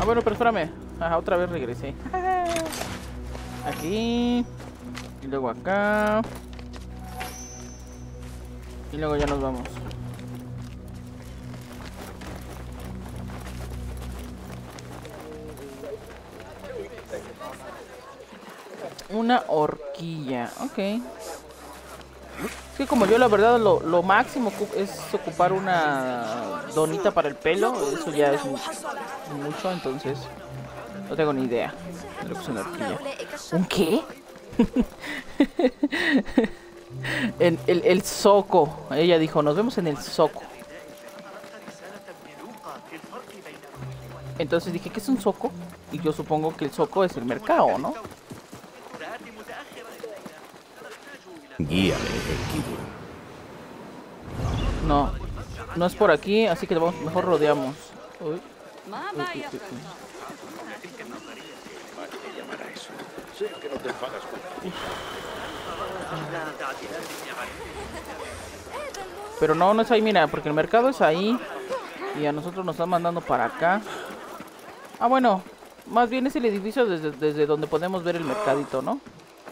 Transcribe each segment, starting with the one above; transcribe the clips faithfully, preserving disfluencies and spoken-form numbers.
bueno, pero espérame. Ajá, otra vez regresé. Aquí. Y luego acá. Y luego ya nos vamos. Una horquilla. Ok. Es que como yo la verdad lo, lo máximo es ocupar una donita para el pelo. Eso ya es mucho, entonces no tengo ni idea de lo que es una horquilla. ¿Un qué? En el, el zoco. Ella dijo, nos vemos en el zoco. Entonces dije, ¿qué es un zoco? Y yo supongo que el zoco es el mercado, ¿no? Guíame, Enkidu. No, no es por aquí, así que vamos, mejor rodeamos. Uy. Uy, uy, uy, uy. Pero no, no es ahí, mira, porque el mercado es ahí. Y a nosotros nos están mandando para acá. Ah, bueno, más bien es el edificio desde, desde donde podemos ver el mercadito, ¿no?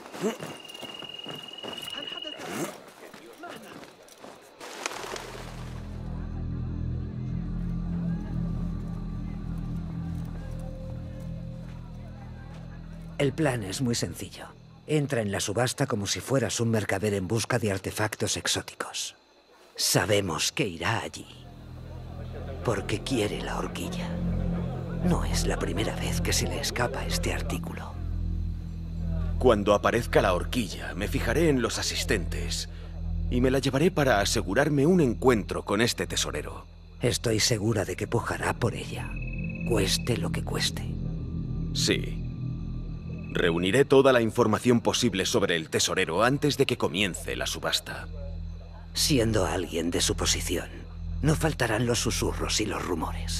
El plan es muy sencillo. Entra en la subasta como si fueras un mercader en busca de artefactos exóticos. Sabemos que irá allí, porque quiere la horquilla. No es la primera vez que se le escapa este artículo. Cuando aparezca la horquilla, me fijaré en los asistentes y me la llevaré para asegurarme un encuentro con este tesorero. Estoy segura de que pujará por ella, cueste lo que cueste. Sí. Reuniré toda la información posible sobre el tesorero antes de que comience la subasta. Siendo alguien de su posición, no faltarán los susurros y los rumores.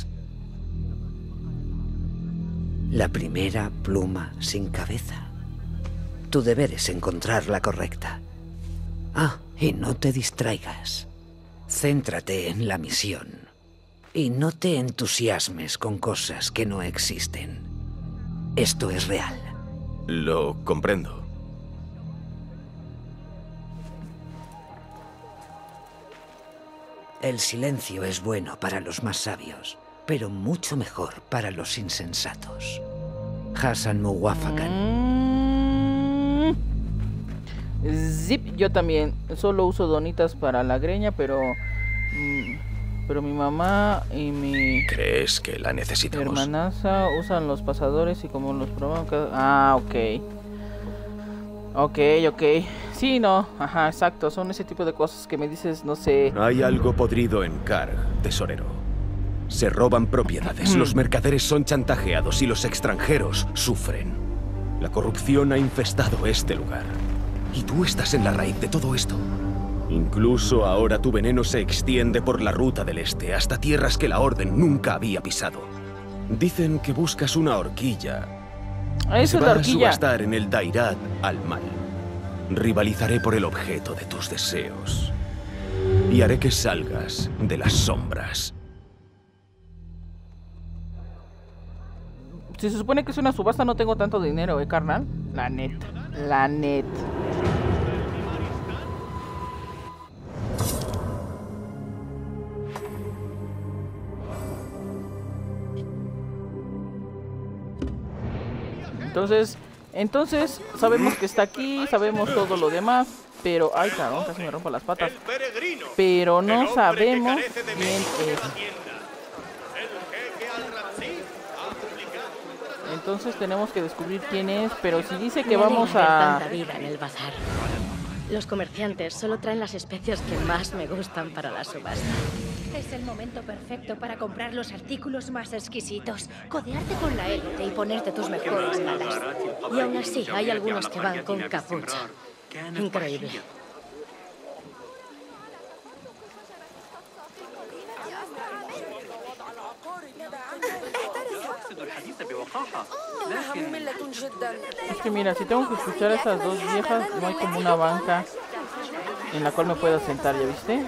La primera pluma sin cabeza. Tu deber es encontrar la correcta. Ah, y no te distraigas. Céntrate en la misión. Y no te entusiasmes con cosas que no existen. Esto es real. Lo comprendo. El silencio es bueno para los más sabios, pero mucho mejor para los insensatos. Hassan Muwafakan. Mm. Zip, yo también. Solo uso donitas para la greña, pero... Mm, pero mi mamá y mi... ¿Crees que la necesitamos? hermanaza usan los pasadores y como los probamos cada... Ah, ok. Ok, ok. Sí, no. Ajá, exacto. Son ese tipo de cosas que me dices, no sé... Hay algo podrido en Karg, tesorero. Se roban propiedades, los mercaderes son chantajeados y los extranjeros sufren. La corrupción ha infestado este lugar. Y tú estás en la raíz de todo esto. Incluso ahora tu veneno se extiende por la ruta del este hasta tierras que la Orden nunca había pisado. Dicen que buscas una horquilla. Eso es la horquilla. Se va a subastar en el Dairat al-Mal. Rivalizaré por el objeto de tus deseos. Y haré que salgas de las sombras. Si se supone que es una subasta, no tengo tanto dinero, ¿eh, carnal? La neta. La neta. Entonces, entonces, sabemos que está aquí, sabemos todo lo demás, pero... Ay, cabrón, casi me rompo las patas. Pero no sabemos quién es. Entonces tenemos que descubrir quién es, pero si dice que vamos a... tanta vida en el bazar. Los comerciantes solo traen las especias que más me gustan para la subasta. Es el momento perfecto para comprar los artículos más exquisitos, codearte con la élite y ponerte tus mejores galas. Y aún así, hay algunos que van con capucha. Increíble. Es que mira, si tengo que escuchar a esas dos viejas, no hay como una banca en la cual me pueda sentar, ¿ya viste?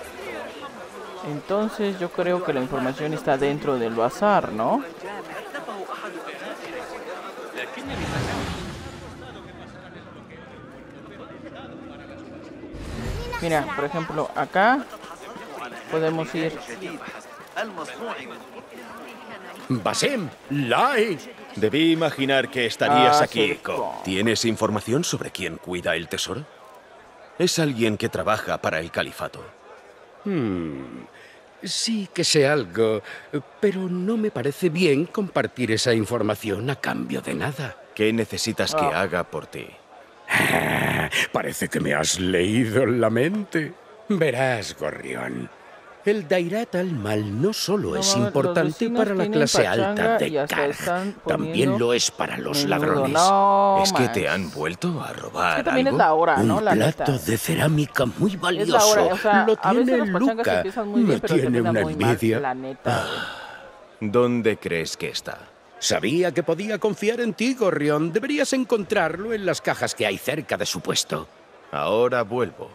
Entonces yo creo que la información está dentro del bazar, ¿no? Mira, por ejemplo, acá podemos ir. Basim, Lai. Debí imaginar que estarías Ah, aquí. sí. ¿Tienes información sobre quién cuida el tesoro? Es alguien que trabaja para el califato. Hmm. Sí que sé algo, pero no me parece bien compartir esa información a cambio de nada. ¿Qué necesitas que Ah. haga por ti? Parece que me has leído la mente. Verás, Gorrión, el Dairat al-Mal no solo No es mames, los importante vecinos para la tienen clase pachanga alta y de hasta Karg, están también poniendo lo es para los menudo. ladrones. No, ¿Es que te manches. han vuelto a robar Es que también algo? es la hora, Un ¿no? La plato neta. de cerámica muy Es valioso. la hora, o sea, lo a veces tiene los pachangas Luca. empiezan muy bien, Me pero tiene terminan una muy envidia. mal, la neta. ¿Dónde crees que está? Sabía que podía confiar en ti, Gorrión. Deberías encontrarlo en las cajas que hay cerca de su puesto. Ahora vuelvo.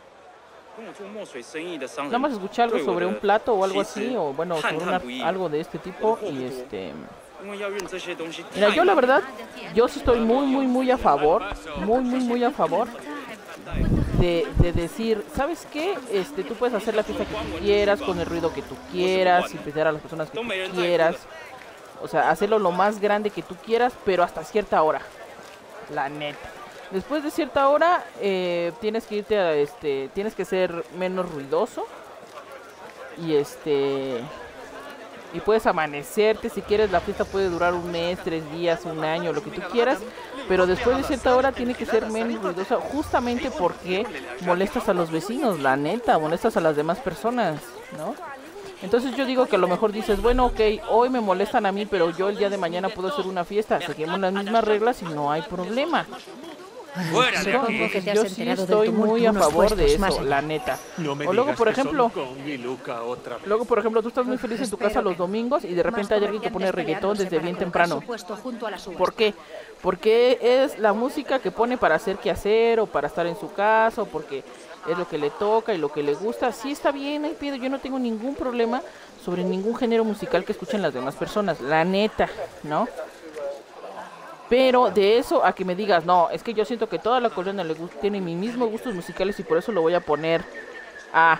Nada más escuché algo sobre un plato o algo así, o bueno, sobre una- algo de este tipo, y este... Mira, yo la verdad, yo sí estoy muy, muy, muy a favor, muy, muy, muy a favor de, de decir, ¿sabes qué? Este, tú puedes hacer la fiesta que tú quieras, con el ruido que tú quieras, invitar a las personas que tú quieras, o sea, hacerlo lo más grande que tú quieras, pero hasta cierta hora, la neta. Después de cierta hora, eh, tienes que irte a, este, tienes que ser menos ruidoso, y este... Y puedes amanecerte, si quieres la fiesta puede durar un mes, tres días, un año, lo que tú quieras. Pero después de cierta hora tiene que ser menos ruidosa, justamente porque molestas a los vecinos, la neta, molestas a las demás personas, ¿no? Entonces yo digo que a lo mejor dices, bueno, ok, hoy me molestan a mí, pero yo el día de mañana puedo hacer una fiesta. Seguimos las mismas reglas y no hay problema. Supongo que te has Yo sí enterado del estoy tumulto muy a unos favor de puestos más eso, allá. la neta. O luego, por ejemplo, luego, por ejemplo, tú estás muy feliz en tu casa los domingos y de repente hay alguien que pone reggaetón desde bien temprano. ¿Por qué? Porque es la música que pone para hacer qué hacer o para estar en su casa o porque es lo que le toca y lo que le gusta. Sí está bien, ahí pido, yo no tengo ningún problema sobre ningún género musical que escuchen las demás personas, la neta, ¿no? Pero de eso a que me digas, no, es que yo siento que toda la colonia le gust- tiene mis mismos gustos musicales y por eso lo voy a poner a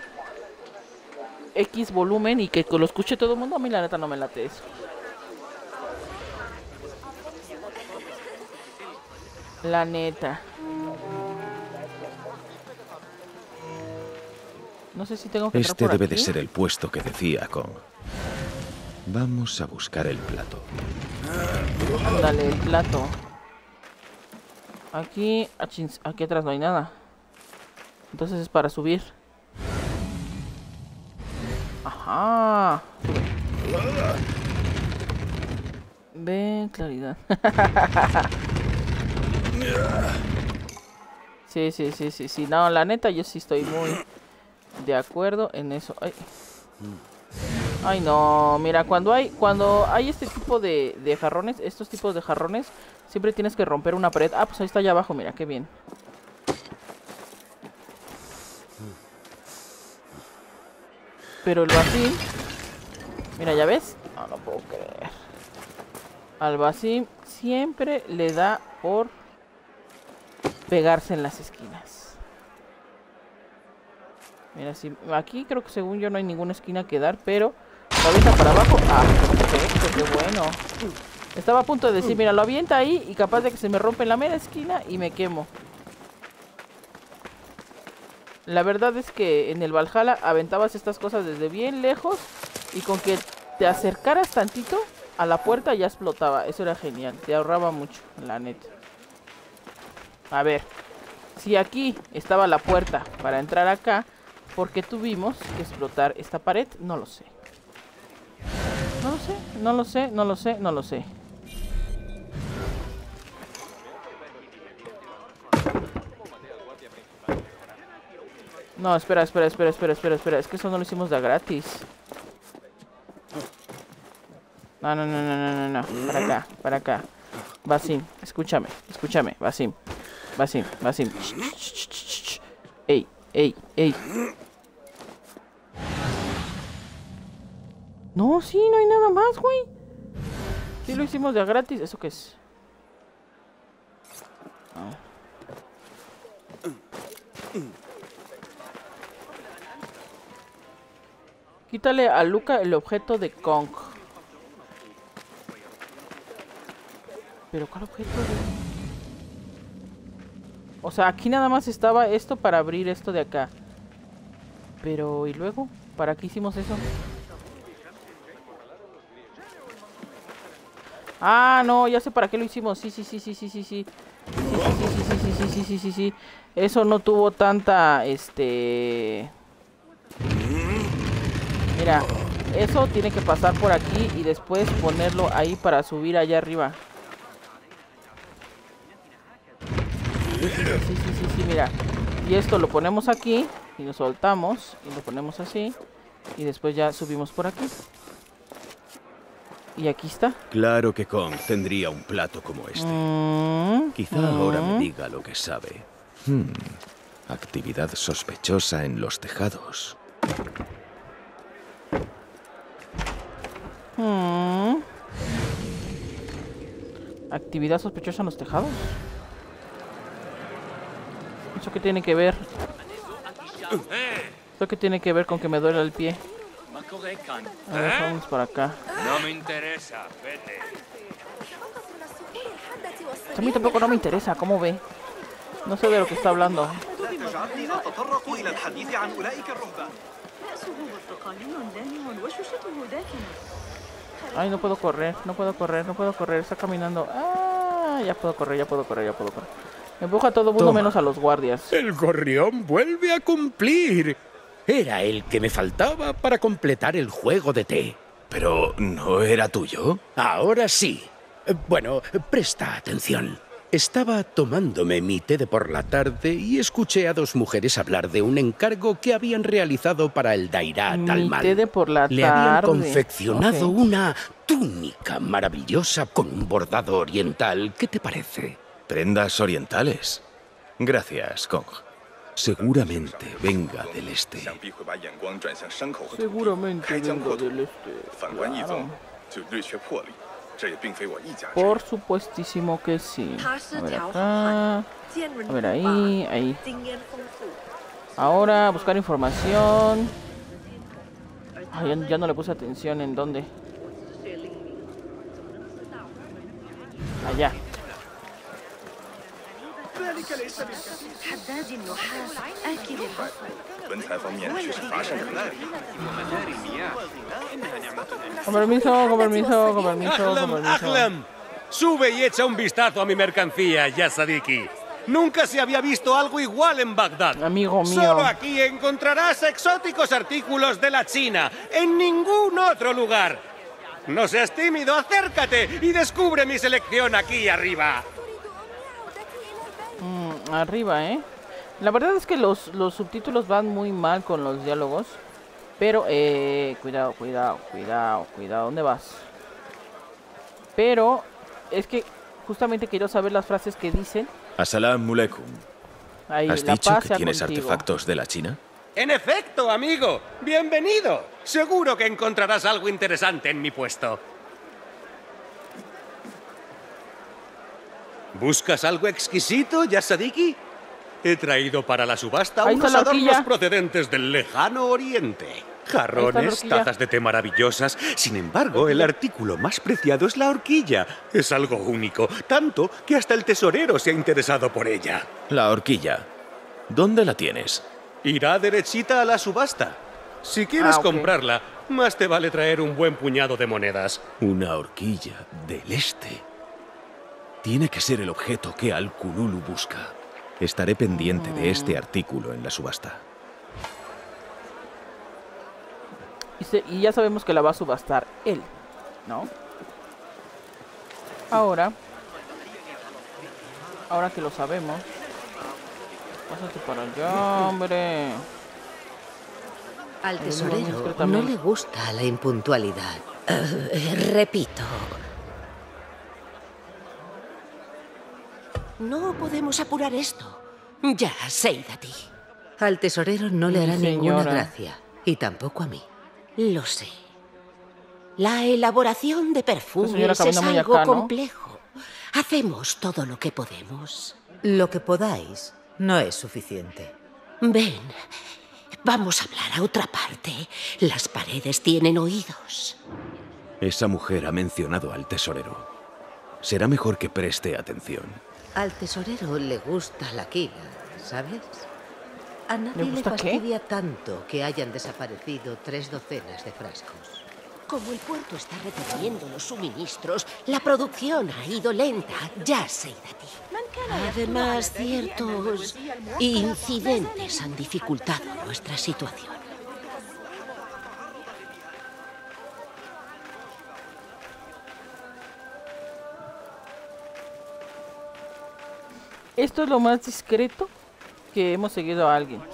X volumen y que lo escuche todo el mundo, a mí la neta no me late eso. La neta. No sé si tengo que entrar Este por debe aquí. de ser el puesto que decía Kong. Vamos a buscar el plato. Ándale, el plato. Aquí, achins, aquí atrás no hay nada. Entonces es para subir. Ajá. Ven, claridad. Sí, sí, sí, sí, sí. No, la neta yo sí estoy muy de acuerdo en eso. Ay. Ay, no, mira, cuando hay cuando hay este tipo de, de jarrones, estos tipos de jarrones, siempre tienes que romper una pared. Ah, pues ahí está allá abajo, mira, qué bien. Pero el Basim, mira, ¿ya ves? No, no puedo creer. Al Basim siempre le da por pegarse en las esquinas. Mira, si aquí creo que según yo no hay ninguna esquina que dar, pero lo avienta para abajo. Ah, perfecto, qué bueno. Estaba a punto de decir, mira, lo avienta ahí y capaz de que se me rompe en la mera esquina y me quemo. La verdad es que en el Valhalla aventabas estas cosas desde bien lejos y con que te acercaras tantito a la puerta ya explotaba. Eso era genial, te ahorraba mucho, la neta. A ver, si aquí estaba la puerta para entrar acá, ¿por qué tuvimos que explotar esta pared? No lo sé. No lo sé, no lo sé, no lo sé, no lo sé. No, espera, espera, espera, espera, espera, espera. Es que eso no lo hicimos de gratis. No, no, no, no, no, no, no. Para acá, para acá. Basim, escúchame, escúchame, Basim. Basim, Basim. Ey, ey, ey. No, sí, no hay nada más, güey. Sí lo hicimos de gratis. ¿Eso qué es? Ah. Quítale a Luca el objeto de Kong. ¿Pero cuál objeto? O sea, aquí nada más estaba esto para abrir esto de acá. Pero, ¿y luego? ¿Para qué hicimos eso? Ah, no, ya sé para qué lo hicimos. Sí, sí, sí, sí, sí, sí, sí. Sí, sí, sí, sí, sí, sí, sí, sí, sí. Eso no tuvo tanta, este... Mira, eso tiene que pasar por aquí y después ponerlo ahí para subir allá arriba. Sí, sí, sí, sí, sí, mira. Y esto lo ponemos aquí y lo soltamos y lo ponemos así y después ya subimos por aquí. Y aquí está. Claro que Kong tendría un plato como este. Mm, Quizá mm. ahora me diga lo que sabe. Hmm. Actividad sospechosa en los tejados. Mm. Actividad sospechosa en los tejados. ¿Eso qué tiene que ver? ¿Eso qué tiene que ver con que me duele el pie? A ver, vamos por acá. No me interesa, vete. A mí tampoco no me interesa, ¿cómo ve? No sé de lo que está hablando. Ay, no puedo correr, no puedo correr, no puedo correr, está caminando. Ah, ya puedo correr, ya puedo correr, ya puedo correr. Empuja a todo mundo Toma. menos a los guardias. El gorrión vuelve a cumplir. Era el que me faltaba para completar el juego de té. ¿Pero no era tuyo? Ahora sí. Eh, Bueno, presta atención. Estaba tomándome mi té de por la tarde y escuché a dos mujeres hablar de un encargo que habían realizado para el Dairat Mi al mal. té de por la Le habían tarde. confeccionado Ok. una túnica maravillosa con un bordado oriental. ¿Qué te parece? Prendas orientales. Gracias, Kong. Seguramente venga del este. Seguramente vengo del este. Claro. Por supuestísimo que sí. A ver acá. A ver ahí, ahí. Ahora, buscar información. Ay, ya, ya no le puse atención en dónde. Allá. Con permiso, con permiso, con permiso, con Ahlam, permiso. Ahlam. Sube y echa un vistazo a mi mercancía, ya Sadiki. Nunca se había visto algo igual en Bagdad. Amigo mío. Solo aquí encontrarás exóticos artículos de la China. En ningún otro lugar. No seas tímido, acércate y descubre mi selección aquí arriba. Mm, arriba, ¿eh? La verdad es que los, los subtítulos van muy mal con los diálogos. Pero, eh... Cuidado, cuidado, cuidado, cuidado. ¿Dónde vas? Pero, es que justamente quiero saber las frases que dicen. Assalam alaikum. Ahí, ¿Has la dicho paz que sea tienes contigo. artefactos de la China? En efecto, amigo. Bienvenido. Seguro que encontrarás algo interesante en mi puesto. ¿Buscas algo exquisito, Yasadiki? He traído para la subasta Ahí está unos la adornos horquilla. procedentes del lejano oriente. Jarrones, horquilla. tazas de té maravillosas. Sin embargo, el artículo más preciado es la horquilla. Es algo único, tanto que hasta el tesorero se ha interesado por ella. La horquilla. ¿Dónde la tienes? Irá derechita a la subasta. Si quieres Ah, ok. comprarla, más te vale traer un buen puñado de monedas. Una horquilla del este. Tiene que ser el objeto que Al-Kululu busca. Estaré pendiente de este artículo en la subasta. Y, se- y ya sabemos que la va a subastar él, ¿no? Ahora, ahora que lo sabemos, pásate para allá, hombre. Al Ahí tesorero vamos, pero no también- le gusta la impuntualidad. Eh, repito. No podemos apurar esto. Ya, Seidati. Al tesorero no le Mi hará ninguna señora. gracia. Y tampoco a mí. Lo sé. La elaboración de perfumes señora es camina muy algo acá, ¿no? complejo. Hacemos todo lo que podemos. Lo que podáis no es suficiente. Ven, Vamos a hablar a otra parte. Las paredes tienen oídos. Esa mujer ha mencionado al tesorero. Será mejor que preste atención. Al tesorero le gusta la quina, ¿sabes? A nadie ¿Le le gusta qué? fastidia tanto que hayan desaparecido tres docenas de frascos. Como el puerto está reteniendo los suministros, la producción ha ido lenta. Ya sé de ti. Además, ciertos incidentes han dificultado nuestra situación. Esto es lo más discreto que hemos seguido a alguien.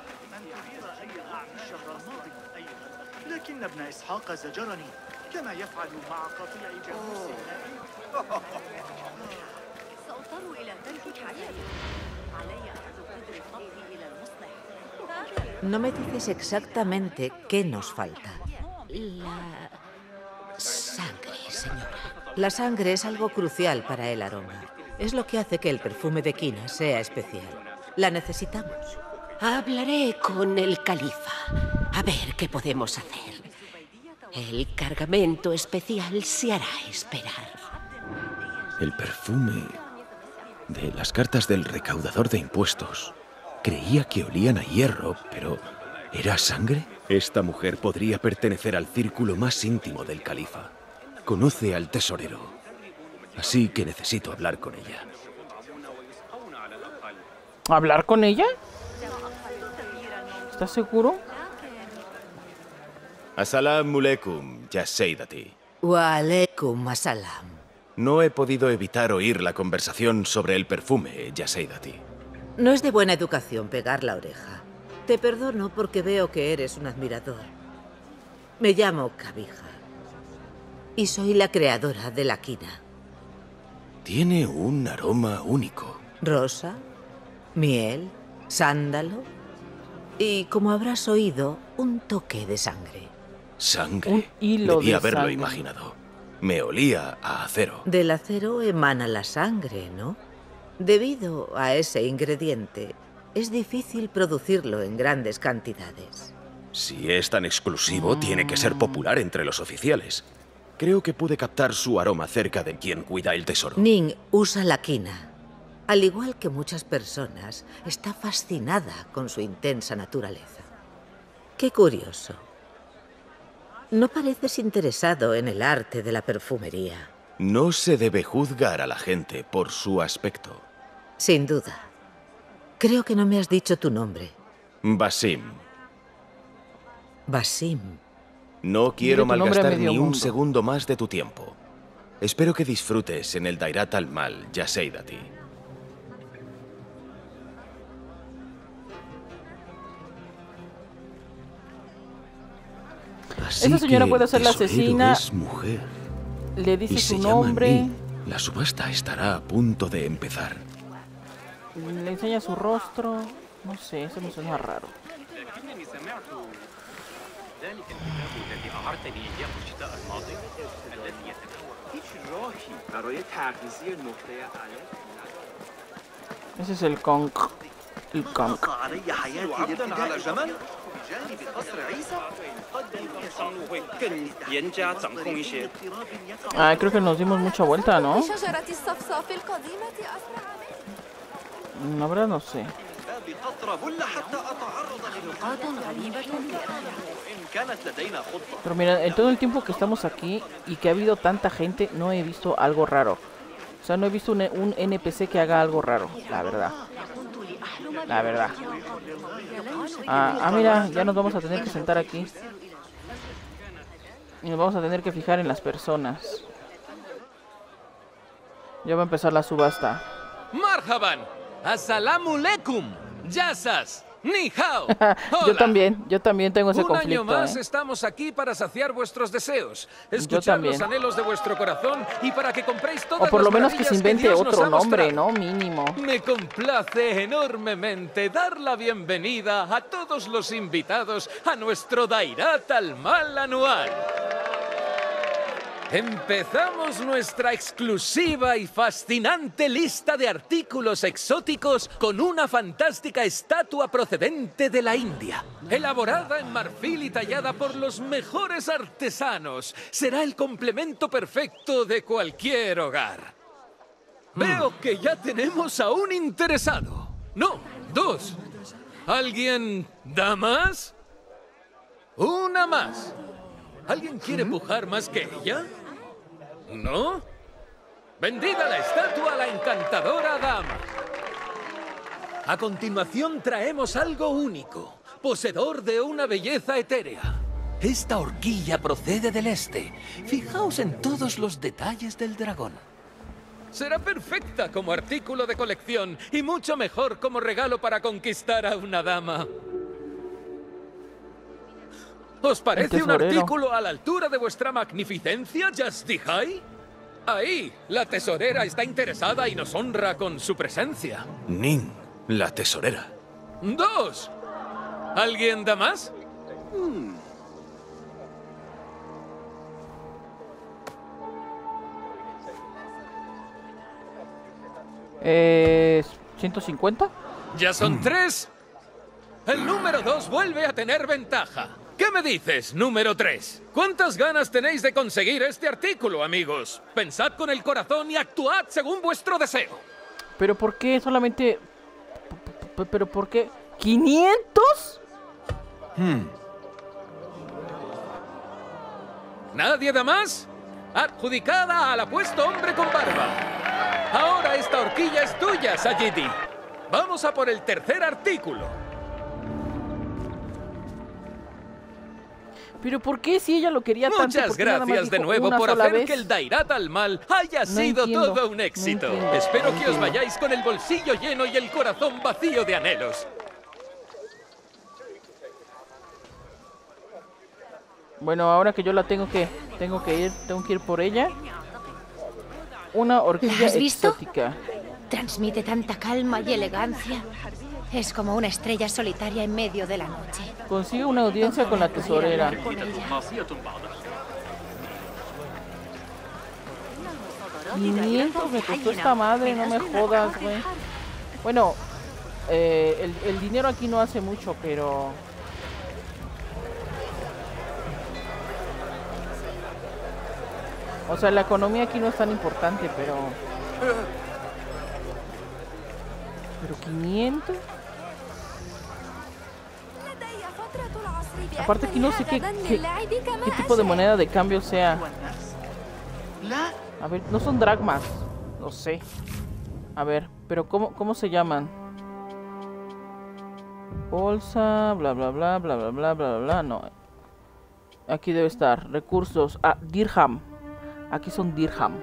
No me dices exactamente qué nos falta. La sangre, señora. La sangre es algo crucial para el aroma. Es lo que hace que el perfume de quina sea especial. La necesitamos. Hablaré con el califa. A ver qué podemos hacer. El cargamento especial se hará esperar. El perfume de las cartas del recaudador de impuestos. Creía que olían a hierro, pero ¿era sangre? Esta mujer podría pertenecer al círculo más íntimo del califa. Conoce al tesorero. Así que necesito hablar con ella. ¿Hablar con ella? ¿Estás seguro? Assalamu alaikum, ya Seydati. Wa alaikum assalam. No he podido evitar oír la conversación sobre el perfume, ya Seydati. No es de buena educación pegar la oreja. Te perdono porque veo que eres un admirador. Me llamo Kabija. Y soy la creadora de la quina. Tiene un aroma único. Rosa, miel, sándalo y, como habrás oído, un toque de sangre. ¿Sangre? Un hilo Debí de haberlo sangre. imaginado. Me olía a acero. Del acero emana la sangre, ¿no? Debido a ese ingrediente, es difícil producirlo en grandes cantidades. Si es tan exclusivo, tiene que ser popular entre los oficiales. Creo que pude captar su aroma cerca de quien cuida el tesoro. Ning usa la quina. Al igual que muchas personas, está fascinada con su intensa naturaleza. Qué curioso. No pareces interesado en el arte de la perfumería. No se debe juzgar a la gente por su aspecto. Sin duda. Creo que no me has dicho tu nombre. Basim. Basim. No quiero Dile tu nombre a malgastar medio ni un mundo. segundo más de tu tiempo. Espero que disfrutes en el Dairat al-Mal, ya Seydati. Así Esa señora que puede el ser la tesorero asesina. es mujer. Le dice Y su se llama nombre. Ning. La subasta estará a punto de empezar. Le enseña su rostro. No sé, eso me suena raro. Ese es el conch. El conch. Ah, creo que nos dimos mucha vuelta, ¿no? La verdad no sé. Pero mira, en todo el tiempo que estamos aquí y que ha habido tanta gente, no he visto algo raro. O sea, no he visto un, un N P C que haga algo raro, la verdad. La verdad. Ah, ah, mira, ya nos vamos a tener que sentar aquí. Y nos vamos a tener que fijar en las personas. Ya va a empezar la subasta. Marhaban, assalamu alaikum, yasas, ni hao. Yo también, yo también tengo ese Un conflicto. año más ¿eh? estamos aquí para saciar vuestros deseos, escuchar también. los anhelos de vuestro corazón y para que compréis todas O por las lo menos que se maravillas invente Dios nos otro ha nombre, mostrado. ¿no? Mínimo. Me complace enormemente dar la bienvenida a todos los invitados a nuestro Dairat al-Mal anual. Empezamos nuestra exclusiva y fascinante lista de artículos exóticos con una fantástica estatua procedente de la India. Elaborada en marfil y tallada por los mejores artesanos. Será el complemento perfecto de cualquier hogar. Veo que ya tenemos a un interesado. No, dos. ¿Alguien da más? Una más. ¿Alguien quiere pujar más que ella? ¿No? Vendida la estatua a la encantadora dama. A continuación traemos algo único, poseedor de una belleza etérea. Esta horquilla procede del este. Fijaos en todos los detalles del dragón. Será perfecta como artículo de colección y mucho mejor como regalo para conquistar a una dama. ¿Os parece un artículo a la altura de vuestra magnificencia, Yazdijai? Ahí, la tesorera está interesada y nos honra con su presencia. Nin, la tesorera. ¡Dos! ¿Alguien da más? Hmm. Eh, ¿ciento cincuenta? ¿Ya son tres? El número dos vuelve a tener ventaja. ¿Qué me dices, número tres? ¿Cuántas ganas tenéis de conseguir este artículo, amigos? Pensad con el corazón y actuad según vuestro deseo. ¿Pero por qué solamente...? ¿Pero por qué? ¿quinientos? Hmm. ¿Nadie da más? Adjudicada al apuesto hombre con barba. Ahora esta horquilla es tuya, Sayidi. Vamos a por el tercer artículo. ¿Pero por qué si ella lo quería tanto? Muchas gracias de nuevo por hacer vez? que el Dairat al-Mal haya no sido entiendo, todo un éxito. No Espero no que os vayáis con el bolsillo lleno y el corazón vacío de anhelos. Bueno, ahora que yo la tengo que tengo que ir, tengo que ir por ella. Una horquilla ¿Has visto? exótica. Transmite tanta calma y elegancia. Es como una estrella solitaria en medio de la noche. Consigue una audiencia con la tesorera. quinientos me costó esta madre, no me jodas, güey. Bueno, eh, el, el dinero aquí no hace mucho, pero... O sea, la economía aquí no es tan importante, pero... Pero quinientos... Aparte aquí no sé qué, qué, qué tipo de moneda de cambio sea. A ver, no son dracmas. No sé. A ver, pero ¿cómo, cómo se llaman? Bolsa, bla bla bla, bla bla bla, bla bla, no. Aquí debe estar. Recursos. Ah, dirham. Aquí son dirham.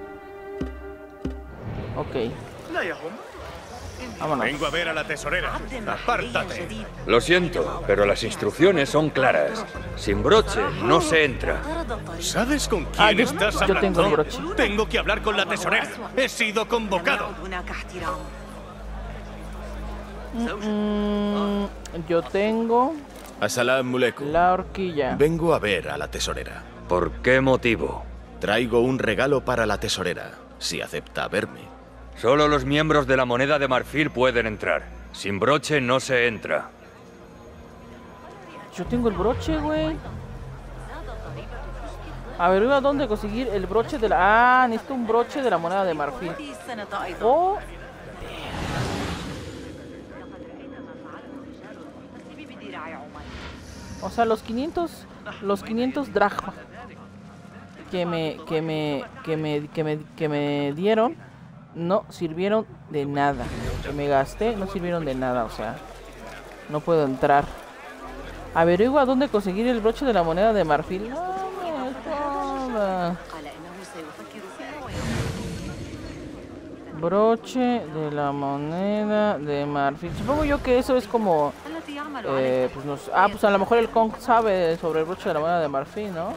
Ok. Vámonos. Vengo a ver a la tesorera. Apártate. Lo siento, pero las instrucciones son claras. Sin broche no se entra. ¿Sabes con quién Ah, yo- estás yo hablando? tengo el broche. Tengo que hablar con la tesorera. He sido convocado. Mm, yo tengo Assalam Mulekum. la horquilla. Vengo a ver a la tesorera. ¿Por qué motivo? Traigo un regalo para la tesorera, si acepta verme. Solo los miembros de la moneda de marfil pueden entrar. Sin broche no se entra. Yo tengo el broche, güey. A ver, ¿a dónde conseguir el broche de la... Ah, necesito un broche de la moneda de marfil. Oh. O sea, los quinientos... Los quinientos drachma que me, que me, que me, que me, que me dieron no sirvieron de nada. Que me gasté no sirvieron de nada, o sea, no puedo entrar. Averigua dónde conseguir el broche de la moneda de marfil. No me jodas. Broche de la moneda de marfil. Supongo yo que eso es como... Eh, pues nos, ah, pues a lo mejor el Kong sabe sobre el broche de la moneda de marfil, ¿no?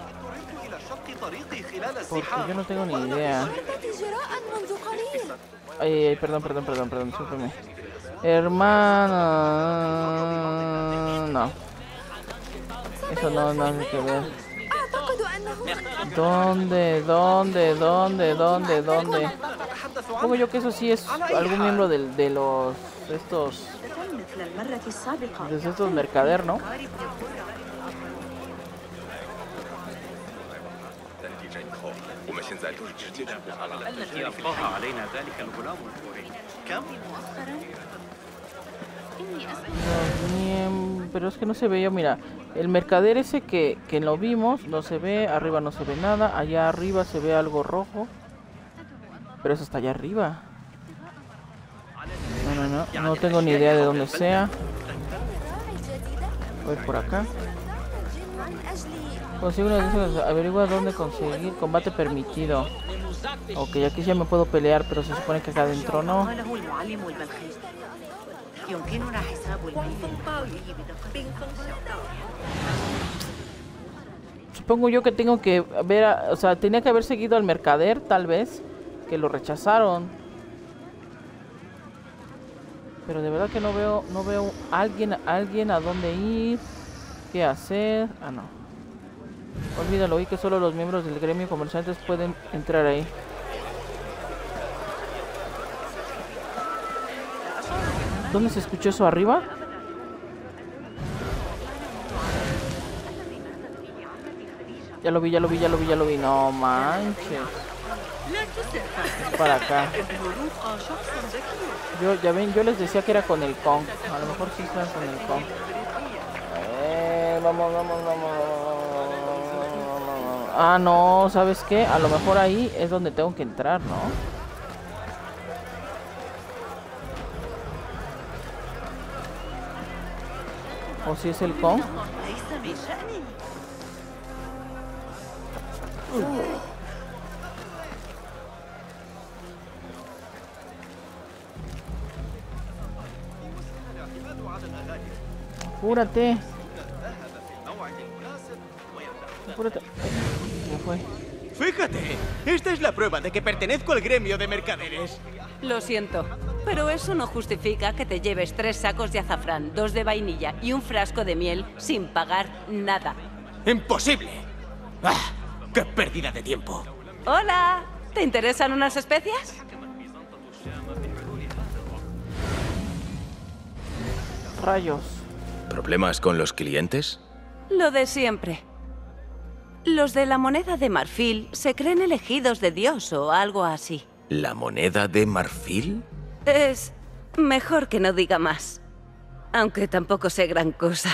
Porque yo no tengo ni idea. Ay, ay, perdón, perdón, perdón, perdón, discúlpeme. Hermana... No. Eso no, no hay que ver. ¿Dónde? ¿Dónde? ¿Dónde? ¿Dónde? ¿Dónde? Supongo yo que eso sí es algún miembro de, de los... estos... de estos mercader, ¿no? Pero es que no se ve yo, mira, el mercader ese que, que lo vimos, no se ve, arriba no se ve nada, allá arriba se ve algo rojo, pero eso está allá arriba. No, no, no, no tengo ni idea de dónde sea. Voy por acá. Consigo una de esas, averigua dónde conseguir combate permitido. Ok, aquí ya me puedo pelear, pero se supone que acá adentro no. Supongo yo que tengo que ver, a, o sea, tenía que haber seguido al mercader, tal vez, que lo rechazaron. Pero de verdad que no veo, no veo alguien, alguien a dónde ir, qué hacer. Ah, no. Olvídalo, oí que solo los miembros del gremio comerciantes pueden entrar ahí. ¿Dónde se escuchó eso? ¿Arriba? Ya lo vi, ya lo vi, ya lo vi, ya lo vi. No manches. Es para acá. Yo, ya ven, yo les decía que era con el Kong. A lo mejor sí están con el Kong. Eh, vamos, vamos, vamos. Ah, no, ¿sabes qué? A lo mejor ahí es donde tengo que entrar, ¿no? ¿O si es el Kong? Apúrate. Apúrate. Ya fue. Fíjate, esta es la prueba de que pertenezco al gremio de mercaderes. Lo siento, pero eso no justifica que te lleves tres sacos de azafrán, dos de vainilla y un frasco de miel sin pagar nada. ¡Imposible! ¡Ah! ¡Qué pérdida de tiempo! ¡Hola! ¿Te interesan unas especias? Rayos. ¿Problemas con los clientes? Lo de siempre. Los de la moneda de marfil se creen elegidos de Dios o algo así. ¿La moneda de marfil? Es mejor que no diga más. Aunque tampoco sé gran cosa.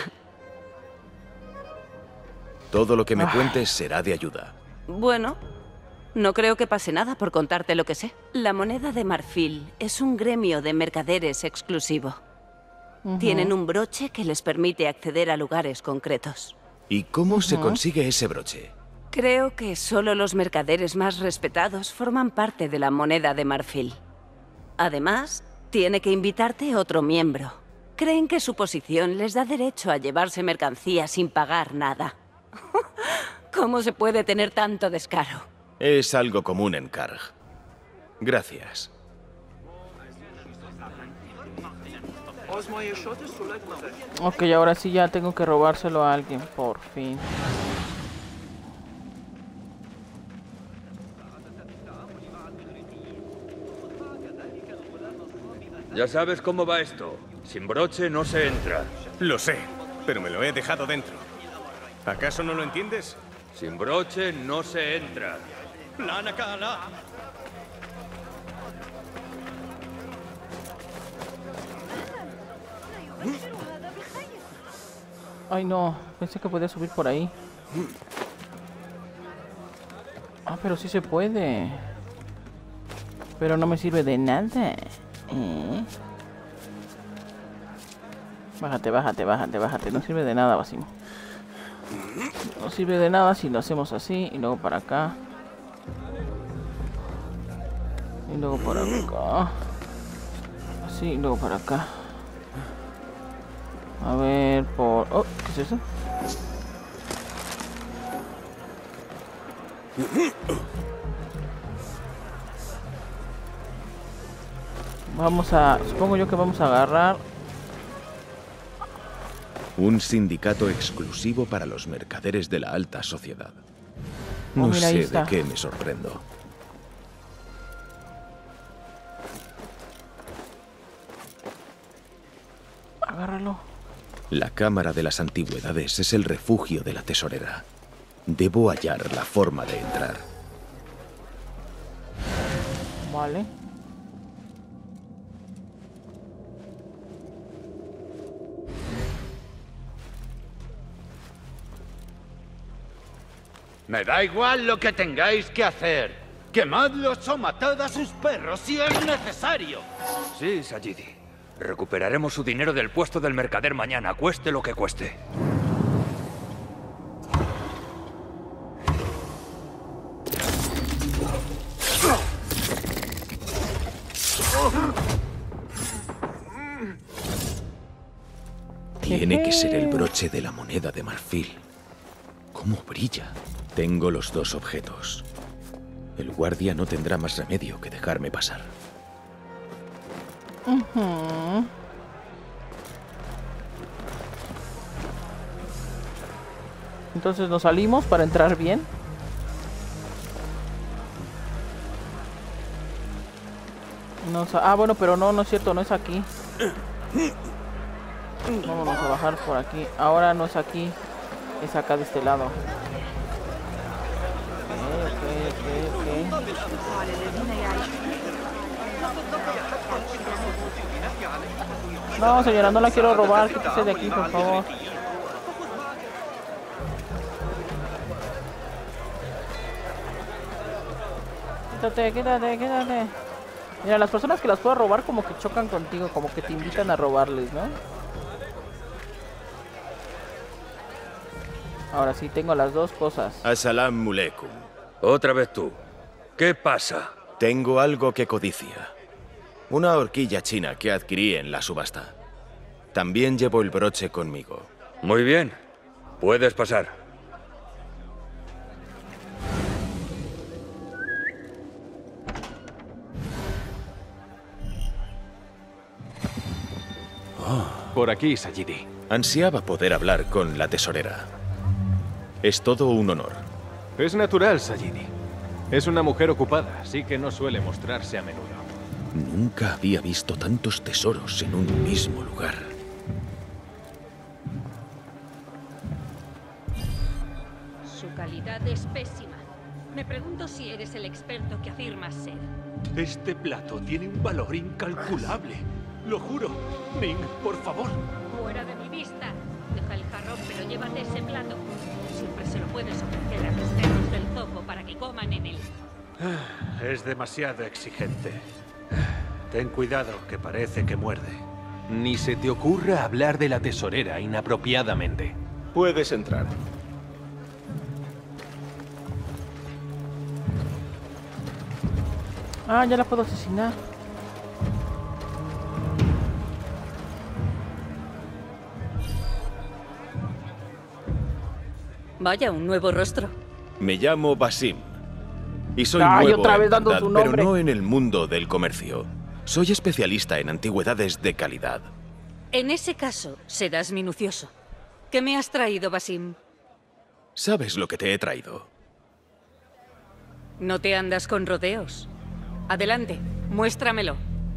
Todo lo que me Ah. cuentes será de ayuda. Bueno, no creo que pase nada por contarte lo que sé. La moneda de marfil es un gremio de mercaderes exclusivo. Uh-huh. Tienen un broche que les permite acceder a lugares concretos. ¿Y cómo Uh-huh. se consigue ese broche? Creo que solo los mercaderes más respetados forman parte de la moneda de marfil. Además, tiene que invitarte otro miembro. Creen que su posición les da derecho a llevarse mercancía sin pagar nada. ¿Cómo se puede tener tanto descaro? Es algo común en Karg. Gracias. Ok, ahora sí ya tengo que robárselo a alguien, por fin. Ya sabes cómo va esto. Sin broche no se entra. Lo sé, pero me lo he dejado dentro. ¿Acaso no lo entiendes? Sin broche no se entra. Nanakala. Ay, no. Pensé que podía subir por ahí. Ah, pero sí se puede. Pero no me sirve de nada. ¿Eh? Bájate, bájate, bájate, bájate. No sirve de nada, Basimo. No sirve de nada si lo hacemos así. Y luego para acá. Y luego por acá. Así, y luego para acá. A ver, por... Oh, ¿qué es eso? Vamos a... Supongo yo que vamos a agarrar... Un sindicato exclusivo para los mercaderes de la alta sociedad. No Oh, mira, ahí sé está. de qué me sorprendo. Agárralo. La Cámara de las Antigüedades es el refugio de la tesorera. Debo hallar la forma de entrar. Vale. Me da igual lo que tengáis que hacer. Quemadlos o matad a sus perros si es necesario. Sí, Sayidi. Recuperaremos su dinero del puesto del mercader mañana, cueste lo que cueste. Tiene que ser el broche de la moneda de marfil. ¿Cómo brilla? Tengo los dos objetos. El guardia no tendrá más remedio que dejarme pasar. Uh-huh. Entonces nos salimos para entrar bien. No, ah, bueno, pero no, no es cierto, no es aquí. Vámonos a bajar por aquí. Ahora no es aquí, es acá de este lado. Okay, okay, okay, okay. No, señora, no la quiero robar. Quítese de aquí, por favor. Quítate, quítate, quítate. Mira, las personas que las puedo robar como que chocan contigo, como que te invitan a robarles, ¿no? Ahora sí, tengo las dos cosas. Assalam alaikum. Otra vez tú. ¿Qué pasa? Tengo algo que codicia. Una horquilla china que adquirí en la subasta. También llevo el broche conmigo. Muy bien. Puedes pasar. Oh. Por aquí, Sayidi. Ansiaba poder hablar con la tesorera. Es todo un honor. Es natural, Sayidi. Es una mujer ocupada, así que no suele mostrarse a menudo. Nunca había visto tantos tesoros en un mismo lugar. Su calidad es pésima. Me pregunto si eres el experto que afirmas ser. Este plato tiene un valor incalculable. Lo juro. Ning, por favor. Fuera de mi vista. Deja el jarrón, pero llévate ese plato. Siempre se lo puedes ofrecer a los cerdos del zoco para que coman en él. Es demasiado exigente. Ten cuidado, que parece que muerde. Ni se te ocurra hablar de la tesorera inapropiadamente. Puedes entrar. Ah, ya la puedo asesinar. Vaya, un nuevo rostro. Me llamo Basim. Y soy Ay, nuevo otra vez en dando Bagdad, su nombre. pero no en el mundo del comercio. Soy especialista en antigüedades de calidad. En ese caso, serás minucioso. ¿Qué me has traído, Basim? ¿Sabes lo que te he traído? No te andas con rodeos. Adelante, muéstramelo.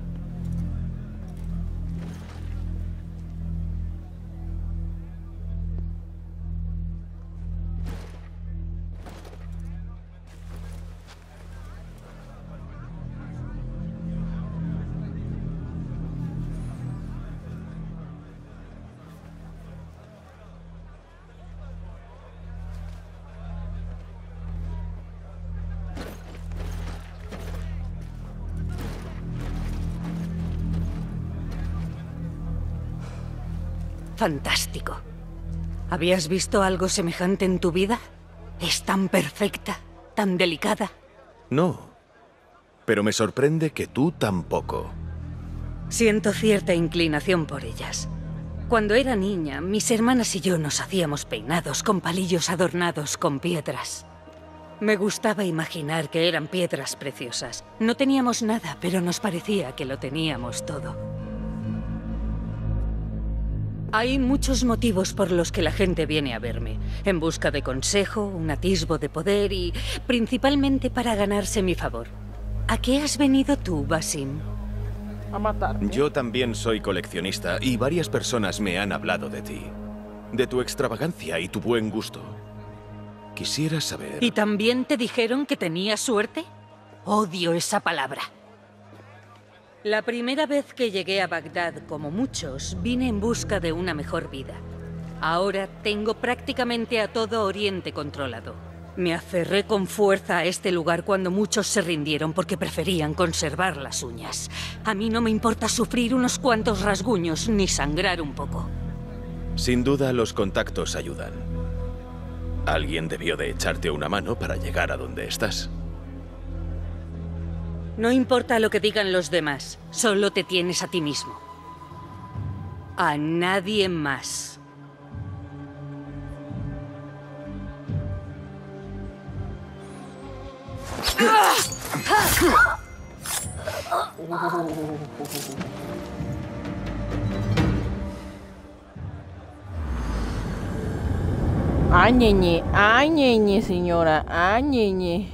Fantástico. ¿Habías visto algo semejante en tu vida? Es tan perfecta, tan delicada. No. Pero me sorprende que tú tampoco. Siento cierta inclinación por ellas. Cuando era niña, mis hermanas y yo nos hacíamos peinados con palillos adornados con piedras. Me gustaba imaginar que eran piedras preciosas. No teníamos nada, pero nos parecía que lo teníamos todo. Hay muchos motivos por los que la gente viene a verme. En busca de consejo, un atisbo de poder y principalmente para ganarse mi favor. ¿A qué has venido tú, Basim? A matar. Yo también soy coleccionista y varias personas me han hablado de ti. De tu extravagancia y tu buen gusto. Quisiera saber... ¿Y también te dijeron que tenías suerte? Odio esa palabra. La primera vez que llegué a Bagdad, como muchos, vine en busca de una mejor vida. Ahora tengo prácticamente a todo Oriente controlado. Me aferré con fuerza a este lugar cuando muchos se rindieron porque preferían conservar las uñas. A mí no me importa sufrir unos cuantos rasguños ni sangrar un poco. Sin duda los contactos ayudan. Alguien debió de echarte una mano para llegar a donde estás. No importa lo que digan los demás, solo te tienes a ti mismo. A nadie más. Ay, ñeñe, ay, ñeñe, señora, ay, ñeñe.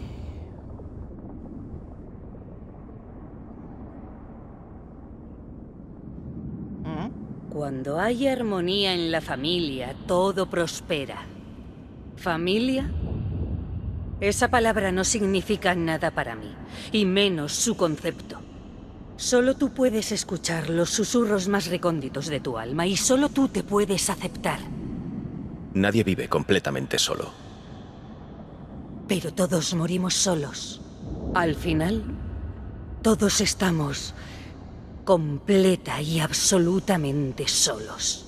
Cuando hay armonía en la familia, todo prospera. ¿Familia? Esa palabra no significa nada para mí, y menos su concepto. Solo tú puedes escuchar los susurros más recónditos de tu alma, y solo tú te puedes aceptar. Nadie vive completamente solo. Pero todos morimos solos. Al final, todos estamos completa y absolutamente solos.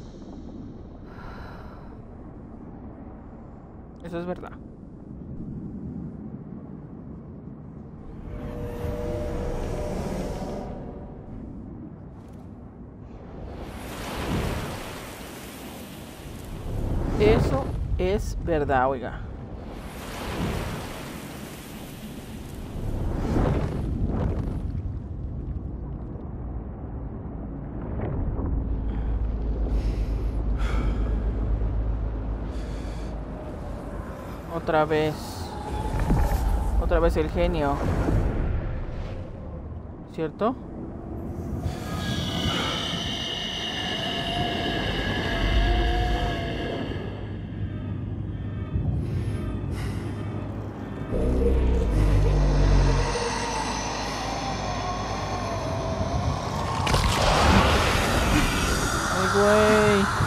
Eso es verdad. Eso es verdad, oiga. Otra vez. Otra vez el genio. ¿Cierto? Ay, güey.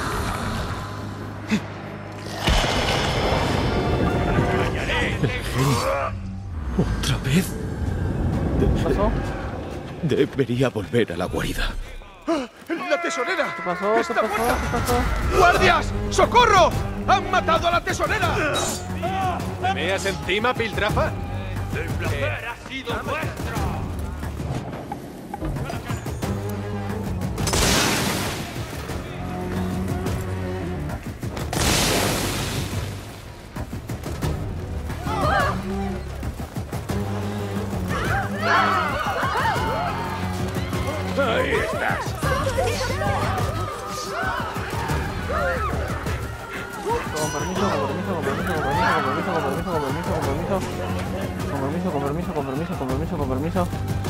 ¿Otra vez? ¿Qué pasó? Debería volver a la guarida. ¡La tesorera! ¿Qué pasó? ¿Qué pasó? ¿Qué pasó? ¡Guardias! ¡Socorro! ¡Han matado a la tesorera! ¿Me meas encima, piltrafa? ¡El placer ha sido vuestro! ¡Ahí estás! Con permiso, con permiso, con permiso, con permiso, con permiso, con permiso, con permiso, con permiso, con permiso, con permiso, con permiso.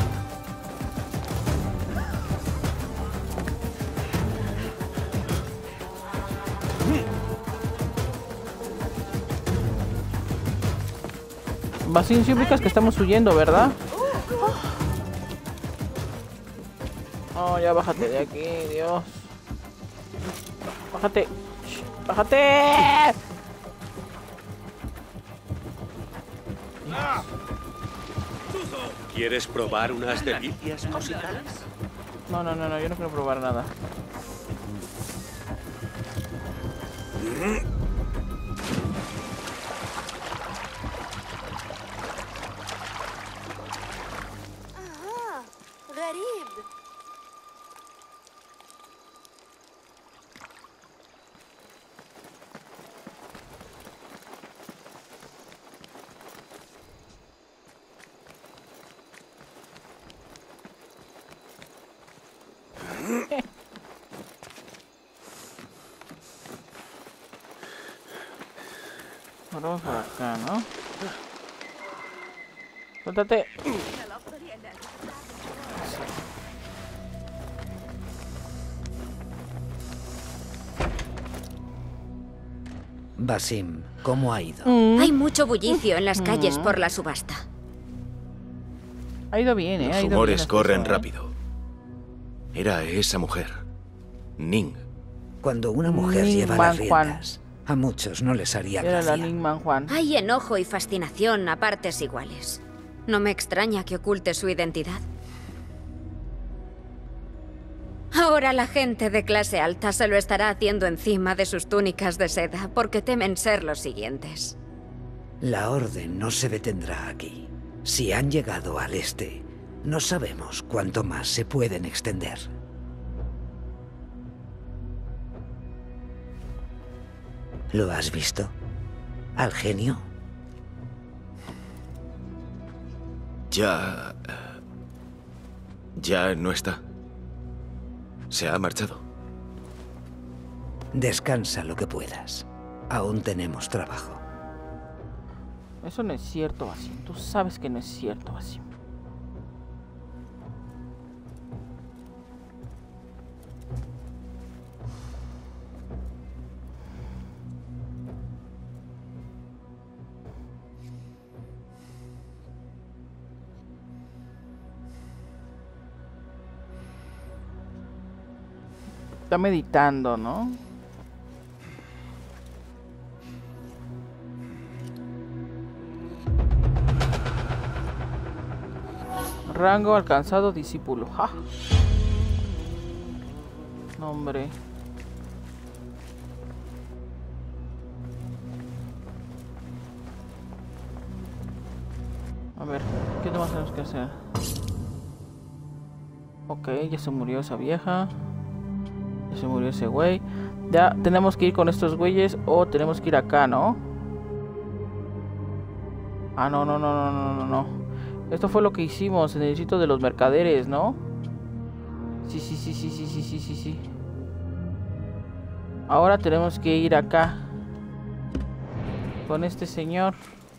Basim, sí ubicas que estamos huyendo, ¿verdad? Oh, ya bájate de aquí, Dios. Bájate. Shh, ¡bájate! ¿Quieres probar unas delicias musicales? No, no, no, no, yo no quiero probar nada. Vamos por acá, ¿no? Suéltate. Basim, ¿cómo ha ido? Mm. Hay mucho bullicio en las calles por la subasta. Ha ido bien, ¿eh? Los Ha ido rumores bien corren esto, ¿eh? rápido. Era esa mujer, Ning. Cuando una mujer Ning lleva Man las Juan. riendas, a muchos no les haría Era la gracia. Ning Man Juan. Hay enojo y fascinación a partes iguales. No me extraña que oculte su identidad. Ahora la gente de clase alta se lo estará haciendo encima de sus túnicas de seda porque temen ser los siguientes. La orden no se detendrá aquí. Si han llegado al este, no sabemos cuánto más se pueden extender. ¿Lo has visto? ¿Al genio? Ya... eh, ya no está. Se ha marchado. Descansa lo que puedas. Aún tenemos trabajo. Eso no es cierto, Basim. Tú sabes que no es cierto, Basim. Está meditando, ¿no? Rango alcanzado, discípulo. ¡Ja! No, hombre. A ver, ¿qué más tenemos que hacer? Ok, ya se murió esa vieja. Ya se murió ese güey. Ya tenemos que ir con estos güeyes o tenemos que ir acá, ¿no? Ah, no, no, no, no, no, no, no. Esto fue lo que hicimos en el sitio de los mercaderes, ¿no? Sí, sí, sí, sí, sí, sí, sí, sí, sí. Ahora tenemos que ir acá. Con este señor.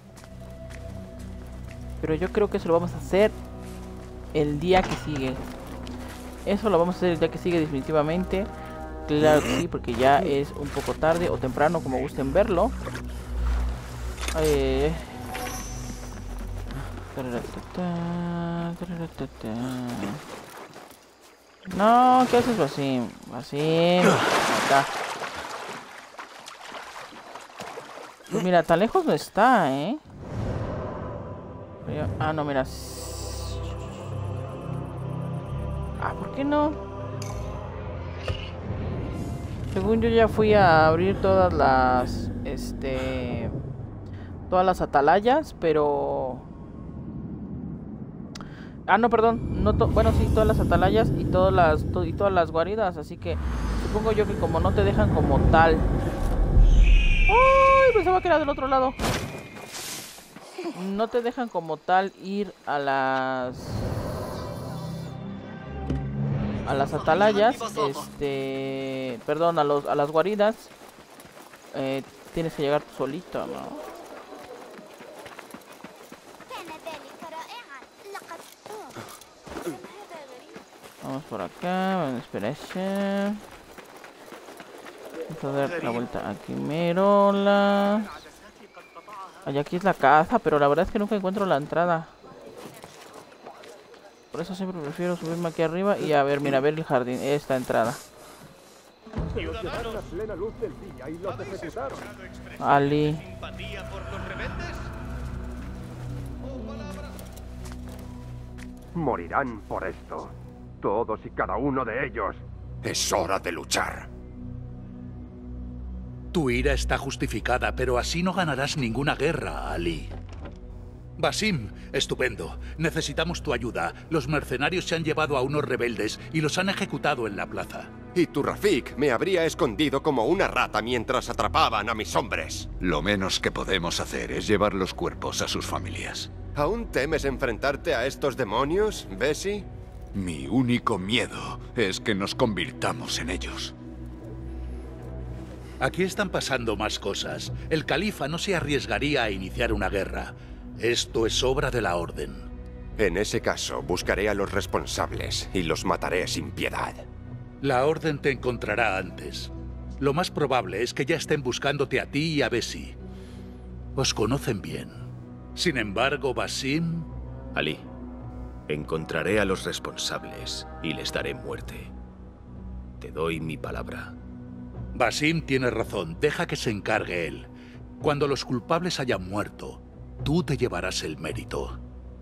Pero yo creo que eso lo vamos a hacer el día que sigue. Eso lo vamos a hacer el día que sigue definitivamente. Claro que sí, porque ya es un poco tarde o temprano, como gusten verlo. Eh... No, ¿qué haces, Basim? Basim, acá. Pues mira, tan lejos no está, ¿eh? Pero- Ah, no, mira. Ah, ¿por qué no? Según yo ya fui a abrir todas las... Este... Todas las atalayas, pero... Ah, no, perdón. No to- bueno, sí, todas las atalayas y todas las, to- y todas las guaridas. Así que supongo yo que como no te dejan como tal... ¡Ay! Pensaba que era del otro lado. No te dejan como tal ir a las... A las atalayas. Este... Perdón, a, los, a las guaridas. Eh, tienes que llegar tú solito, ¿no? Vamos por acá, espera ese. Vamos a dar la vuelta aquí, Merola. Allá aquí es la casa, pero la verdad es que nunca encuentro la entrada. Por eso siempre prefiero subirme aquí arriba y a ver, mira, a ver el jardín, esta entrada. Ali. Morirán por esto. Todos y cada uno de ellos. Es hora de luchar. Tu ira está justificada, pero así no ganarás ninguna guerra, Ali. Basim, estupendo. Necesitamos tu ayuda. Los mercenarios se han llevado a unos rebeldes y los han ejecutado en la plaza. Y tu Rafik me habría escondido como una rata mientras atrapaban a mis hombres. Lo menos que podemos hacer es llevar los cuerpos a sus familias. ¿Aún temes enfrentarte a estos demonios, Bessie? Mi único miedo es que nos convirtamos en ellos. Aquí están pasando más cosas. El califa no se arriesgaría a iniciar una guerra. Esto es obra de la Orden. En ese caso, buscaré a los responsables y los mataré sin piedad. La Orden te encontrará antes. Lo más probable es que ya estén buscándote a ti y a Bessie. Os conocen bien. Sin embargo, Basim... Ali, encontraré a los responsables y les daré muerte. Te doy mi palabra. Basim tiene razón. Deja que se encargue él. Cuando los culpables hayan muerto, tú te llevarás el mérito.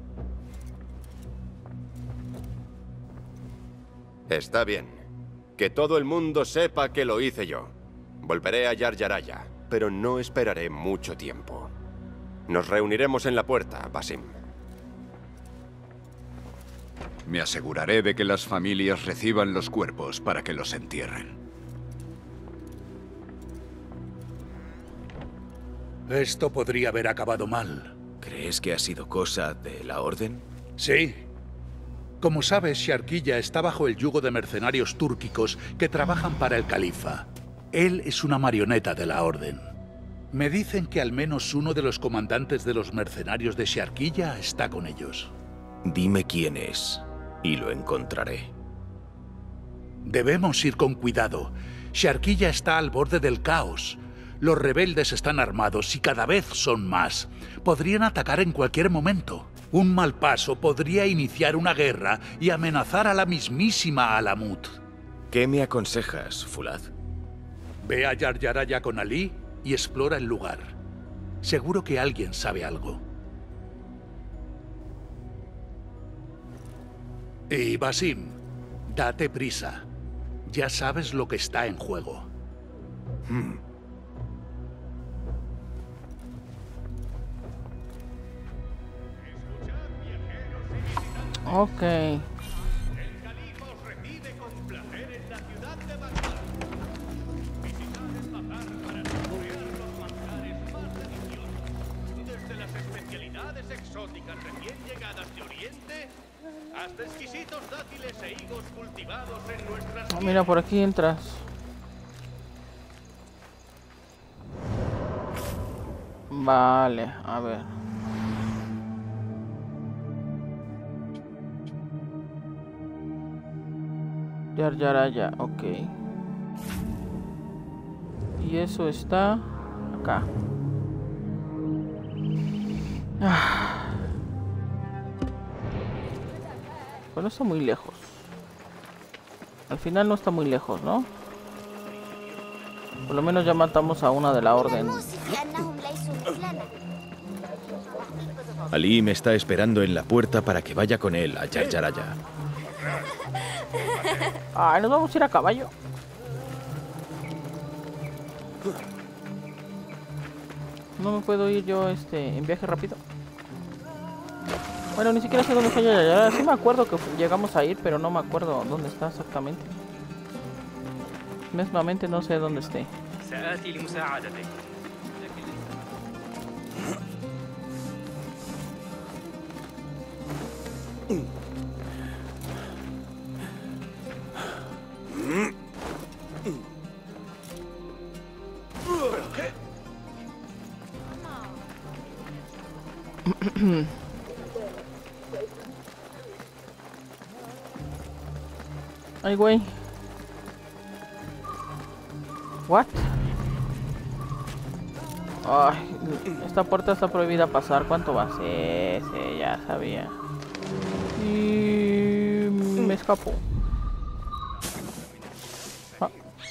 Está bien. Que todo el mundo sepa que lo hice yo. Volveré a Yar Yaraya, pero no esperaré mucho tiempo. Nos reuniremos en la puerta, Basim. Me aseguraré de que las familias reciban los cuerpos para que los entierren. Esto podría haber acabado mal. ¿Crees que ha sido cosa de la Orden? Sí. Como sabes, Sharkilla está bajo el yugo de mercenarios túrquicos que trabajan para el califa. Él es una marioneta de la Orden. Me dicen que al menos uno de los comandantes de los mercenarios de Sharkilla está con ellos. Dime quién es, y lo encontraré. Debemos ir con cuidado. Sharkilla está al borde del caos. Los rebeldes están armados y cada vez son más. Podrían atacar en cualquier momento. Un mal paso podría iniciar una guerra y amenazar a la mismísima Alamut. ¿Qué me aconsejas, Fulad? Ve a Yar Yaraya con Ali y explora el lugar. Seguro que alguien sabe algo. Y Basim, date prisa. Ya sabes lo que está en juego. Hmm. Ok. Desde las especialidades exóticas recién llegadas de Oriente hasta exquisitos dátiles e higos cultivados en nuestras... Oh, mira, por aquí entras. Vale, a ver. Yar Yaraya, ok. Y eso está acá. Ah. Pero no está muy lejos. Al final no está muy lejos, ¿no? Por lo menos ya matamos a una de la Orden. Ali me está esperando en la puerta para que vaya con él a Yar Yaraya. Ay, nos vamos a ir a caballo. No me puedo ir yo este en viaje rápido. Bueno, ni siquiera sé dónde está Yar Yaraya. Sí me acuerdo que llegamos a ir, pero no me acuerdo dónde está exactamente. Mismamente no sé dónde esté. Ay, güey. What? Ay, esta puerta está prohibida pasar. ¿Cuánto va? Sí, sí, ya sabía. Y me escapó. Ah.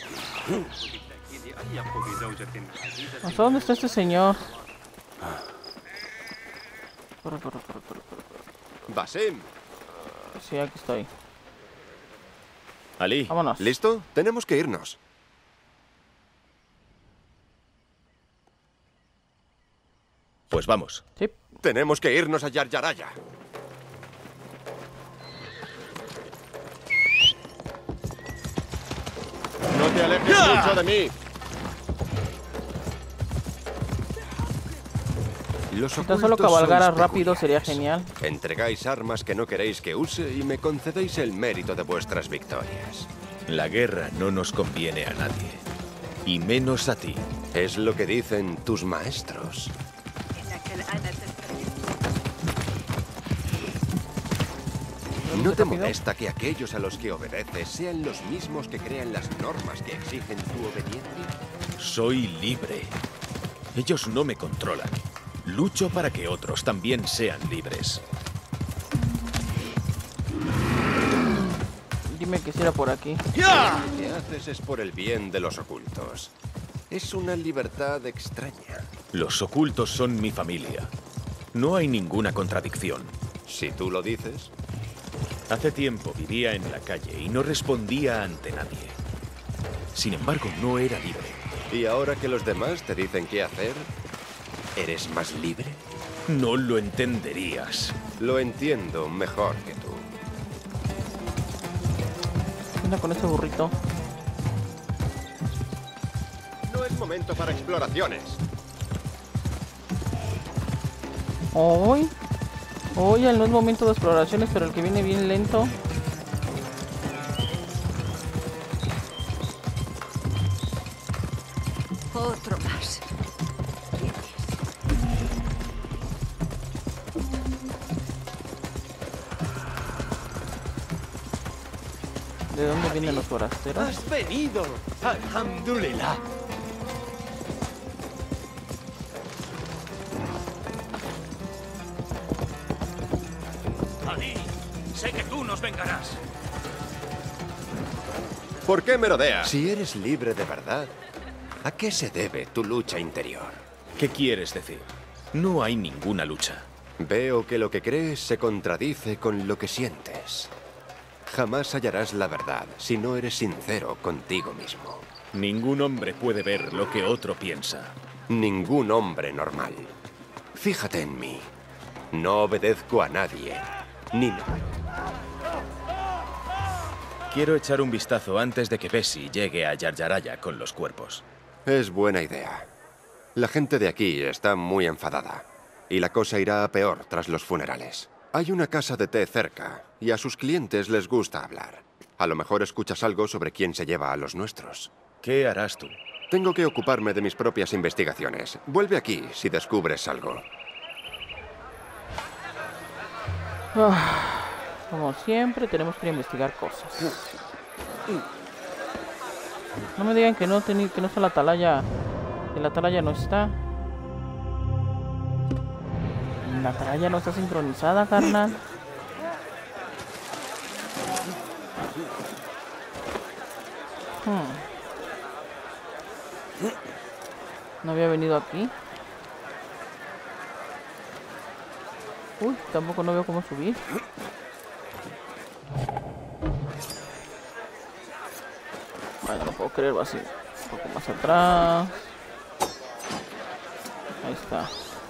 ¿Hasta dónde está este señor? Corre, corre, corre, corre, corre. Basim. Sí, aquí estoy. Ali, vámonos. ¿Listo? Tenemos que irnos. Pues vamos. Sí. Tenemos que irnos a Yar Yaraya. No te alejes ¡Ya! mucho de mí. Los si tan solo cabalgaras rápido sería genial. Entregáis armas que no queréis que use y me concedéis el mérito de vuestras victorias. La guerra no nos conviene a nadie. Y menos a ti. Es lo que dicen tus maestros. ¿No te molesta que aquellos a los que obedeces sean los mismos que crean las normas que exigen tu obediencia? Soy libre. Ellos no me controlan. Lucho para que otros también sean libres. Dime que si era por aquí. ¡Ya! Lo que haces es por el bien de los ocultos. Es una libertad extraña. Los ocultos son mi familia. No hay ninguna contradicción. Si tú lo dices. Hace tiempo vivía en la calle y no respondía ante nadie. Sin embargo, no era libre. ¿Y ahora que los demás te dicen qué hacer, eres más libre? No lo entenderías. Lo entiendo mejor que tú. Anda con ese burrito. No es momento para exploraciones. Hoy. Hoy no es momento de exploraciones, pero el que viene bien lento. Otro más. ¿De dónde vienen los forasteros? ¡Has venido! ¡Alhamdulillah! Ali, sé que tú nos vengarás. ¿Por qué merodeas? Si eres libre de verdad, ¿a qué se debe tu lucha interior? ¿Qué quieres decir? No hay ninguna lucha. Veo que lo que crees se contradice con lo que sientes. Jamás hallarás la verdad si no eres sincero contigo mismo. Ningún hombre puede ver lo que otro piensa. Ningún hombre normal. Fíjate en mí. No obedezco a nadie. Ni nada. Quiero echar un vistazo antes de que Bessie llegue a Yar Yaraya con los cuerpos. Es buena idea. La gente de aquí está muy enfadada. Y la cosa irá a peor tras los funerales. Hay una casa de té cerca, y a sus clientes les gusta hablar. A lo mejor escuchas algo sobre quién se lleva a los nuestros. ¿Qué harás tú? Tengo que ocuparme de mis propias investigaciones. Vuelve aquí si descubres algo. Ah, como siempre, tenemos que investigar cosas. No me digan que no, que no está la atalaya. Que la atalaya no está. La atalaya no está sincronizada, carnal. Hmm. No había venido aquí. Uy, tampoco no veo cómo subir. Vaya, no puedo creerlo así. Un poco más atrás. Ahí está.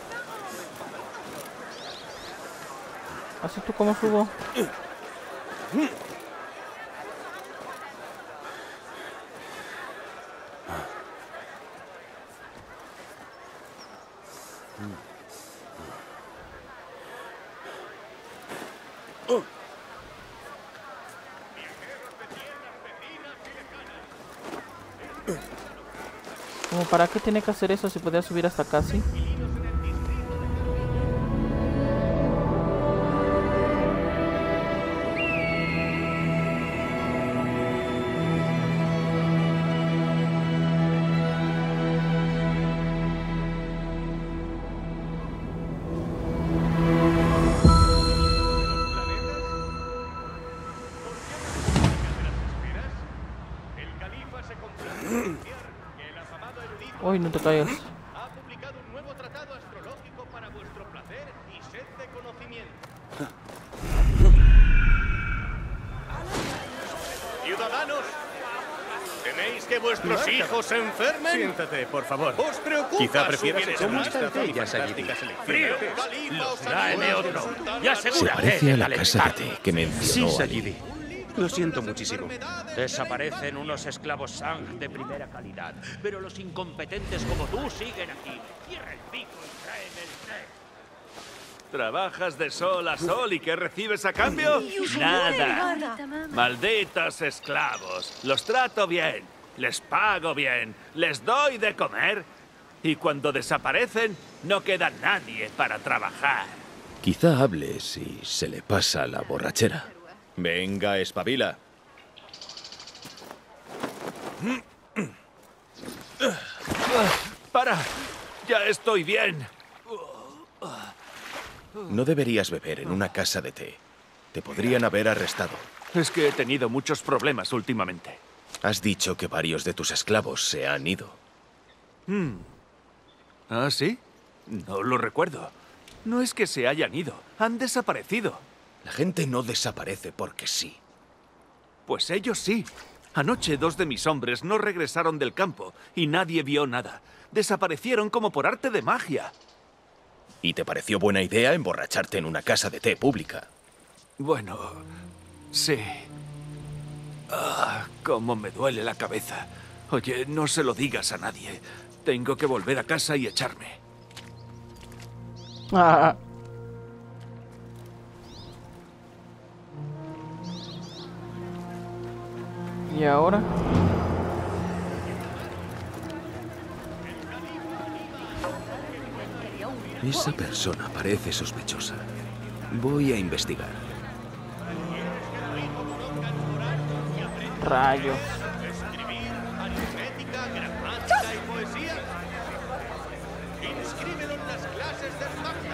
¿Así tú cómo subo? ¿Cómo para qué tiene que hacer eso si podía subir hasta casi? Uy, no te caigas. Ha publicado un nuevo tratado astrológico para vuestro placer y sed de conocimiento. Ciudadanos, ¿teméis que vuestros Marta, hijos se enfermen? siéntate, por favor. ¿Os preocupa Quizá su prefieras bienestar? echar un vistazo a mi fantástica selección. Los tráeme otro. Y Se asegúrate parece de a la casa de calentarlo. té que mencionó Sí, Ali. Sayidi. Lo siento muchísimo. Desaparecen unos esclavos Sang de primera calidad, pero los incompetentes como tú siguen aquí. Cierra el pico y tráeme el té. ¿Trabajas de sol a sol y qué recibes a cambio? Nada. Malditos esclavos. Los trato bien. Les pago bien, les doy de comer y cuando desaparecen no queda nadie para trabajar. Quizá hable si se le pasa la borrachera. Venga, espabila. ¡Para! ¡Ya estoy bien! No deberías beber en una casa de té. Te podrían haber arrestado. Es que he tenido muchos problemas últimamente. Has dicho que varios de tus esclavos se han ido. Hmm. ¿Ah, sí? No lo recuerdo. No es que se hayan ido, han desaparecido. La gente no desaparece porque sí. Pues ellos sí. Anoche dos de mis hombres no regresaron del campo y nadie vio nada. Desaparecieron como por arte de magia. ¿Y te pareció buena idea emborracharte en una casa de té pública? Bueno, sí. Ah, cómo me duele la cabeza. Oye, no se lo digas a nadie. Tengo que volver a casa y echarme. Ah. ¿Y ahora? Esa persona parece sospechosa. Voy a investigar. Rayos. Escribir, aritmética, gramática y poesía. Inscríbelo en las clases de Sparta.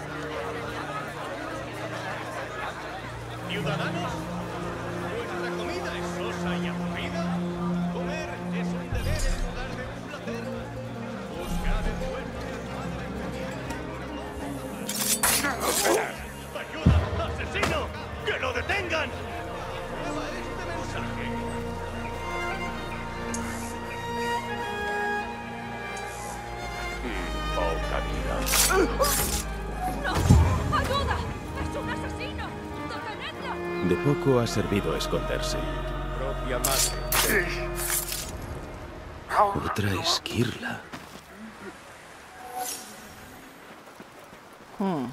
Ciudadanos, ¿vuestra comida es sosa y aburrida? Comer es un deber en lugar de un placer. Buscad el buen. ¡Ayuda! ¡Asesino! ¡Que lo detengan! Prueba este mensaje. Poca vida. ¡No! ¡Ayuda! ¡Es un asesino! ¡Detenedlo! De poco ha servido esconderse. Propia madre. Otra esquirla. Hmm.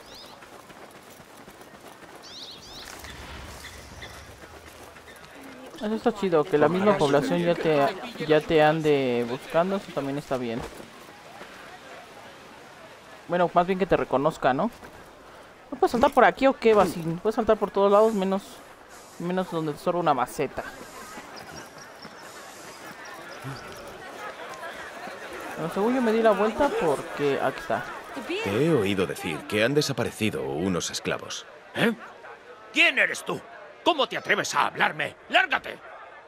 Eso está chido, que la misma población ya te, ya te ande buscando, eso también está bien. Bueno, más bien que te reconozca, ¿no? ¿No puedes saltar por aquí o qué, Basim? Puedes saltar por todos lados, menos, menos donde te sobra una maceta. Bueno, según yo me di la vuelta porque... Aquí está. Te he oído decir que han desaparecido unos esclavos. ¿Eh? ¿Quién eres tú? ¿Cómo te atreves a hablarme? ¡Lárgate!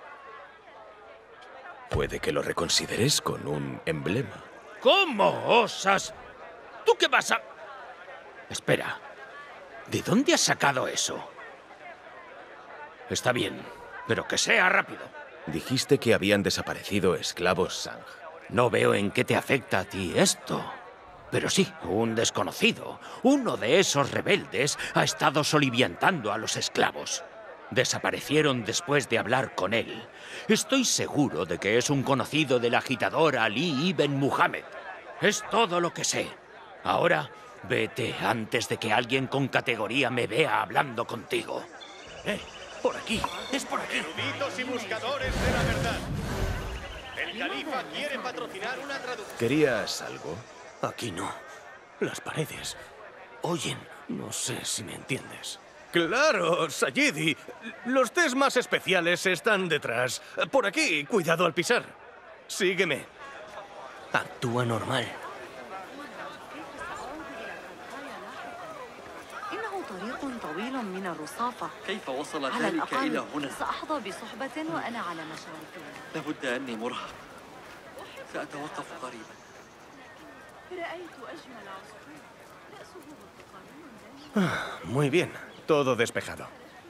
Puede que lo reconsideres con un emblema. ¿Cómo osas? ¿Tú qué vas a...? Espera. ¿De dónde has sacado eso? Está bien, pero que sea rápido. Dijiste que habían desaparecido esclavos Sang. No veo en qué te afecta a ti esto. Pero sí, un desconocido, uno de esos rebeldes, ha estado soliviantando a los esclavos. Desaparecieron después de hablar con él. Estoy seguro de que es un conocido del agitador Ali ibn Muhammad. Es todo lo que sé. Ahora, vete antes de que alguien con categoría me vea hablando contigo. Eh, por aquí, es por aquí. Eruditos y buscadores de la verdad. El califa quiere patrocinar una traducción. ¿Querías algo? Aquí no. Las paredes oyen. No sé si me entiendes. Claro, Sayidi. Los tés más especiales están detrás. Por aquí, cuidado al pisar. Sígueme. Actúa normal. إنه طريق طويل من الرصافة. كيف وصل على ذلك إلى الأقل هنا؟ سأحظى بصحبة وأنا على مشارف. لابد أني مرهق. سأتوقف قريبا. رأيت أجمل عصفور رأسه Ah, muy bien. Todo despejado.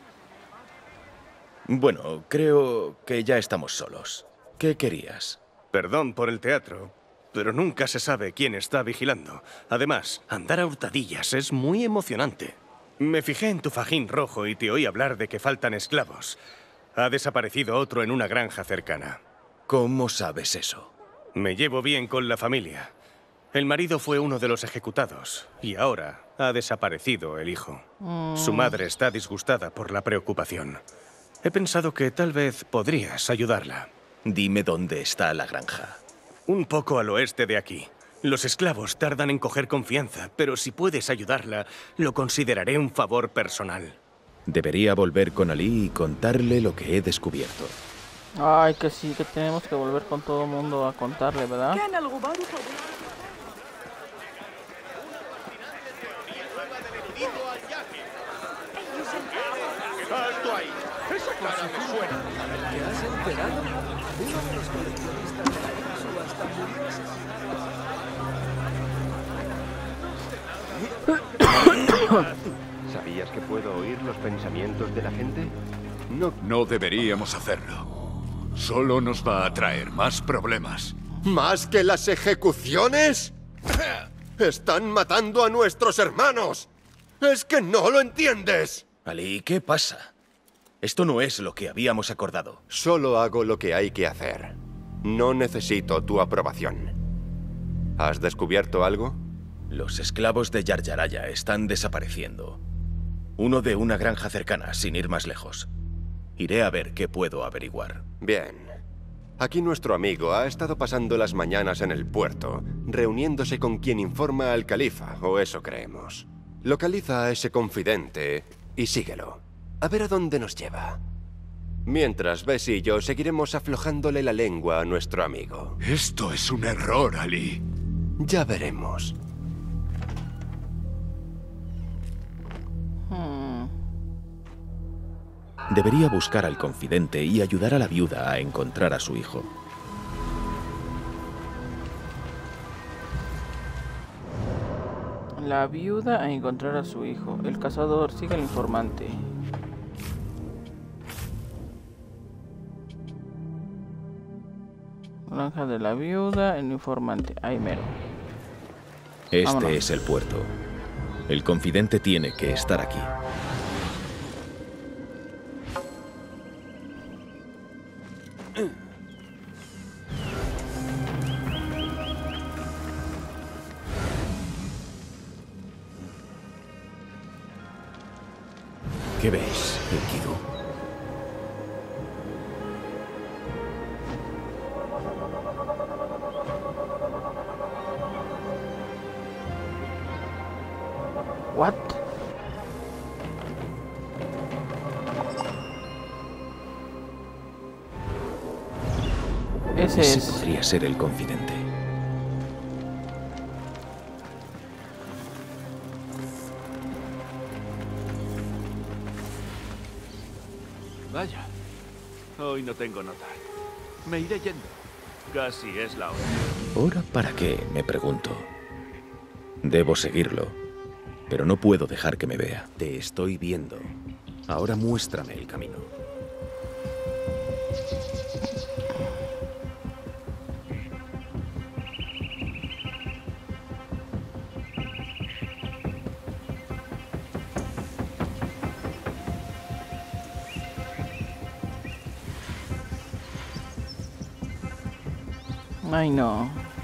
Bueno, creo que ya estamos solos. ¿Qué querías? Perdón por el teatro, pero nunca se sabe quién está vigilando. Además, andar a hurtadillas es muy emocionante. Me fijé en tu fajín rojo y te oí hablar de que faltan esclavos. Ha desaparecido otro en una granja cercana. ¿Cómo sabes eso? Me llevo bien con la familia. El marido fue uno de los ejecutados y ahora ha desaparecido el hijo. Mm. Su madre está disgustada por la preocupación. He pensado que tal vez podrías ayudarla. Dime dónde está la granja. Un poco al oeste de aquí. Los esclavos tardan en coger confianza, pero si puedes ayudarla, lo consideraré un favor personal. Debería volver con Ali y contarle lo que he descubierto. Ay, que sí, que tenemos que volver con todo el mundo a contarle, ¿verdad? ¡Alto ahí! ¡Esa cara me suena! ¿Te has enterado? Uno de los coleccionistas de la gran subasta murió asesinado. ¿Sabías que puedo oír los pensamientos de la gente? No, no deberíamos hacerlo. Solo nos va a traer más problemas. ¿Más que las ejecuciones? ¡Están matando a nuestros hermanos! ¡Es que no lo entiendes! Ali, ¿qué pasa? Esto no es lo que habíamos acordado. Solo hago lo que hay que hacer. No necesito tu aprobación. ¿Has descubierto algo? Los esclavos de Yarjaraya están desapareciendo. Uno de una granja cercana, sin ir más lejos. Iré a ver qué puedo averiguar. Bien. Aquí nuestro amigo ha estado pasando las mañanas en el puerto, reuniéndose con quien informa al califa, o eso creemos. Localiza a ese confidente y síguelo. A ver a dónde nos lleva. Mientras, Bess y yo seguiremos aflojándole la lengua a nuestro amigo. Esto es un error, Ali. Ya veremos. Hmm. Debería buscar al confidente y ayudar a la viuda a encontrar a su hijo. La viuda a encontrar a su hijo. El cazador sigue al informante. Granja de la viuda, el informante. Ahí mero. Este Vámonos. es el puerto. El confidente tiene que estar aquí. ¿Qué ves, Enkidu? What? Ese Ese es. podría ser el confidente. Vaya, hoy no tengo nota. Me iré yendo. Casi es la hora. ¿Hora para qué? Me pregunto. Debo seguirlo, pero no puedo dejar que me vea. Te estoy viendo. Ahora muéstrame el camino. Ay, no.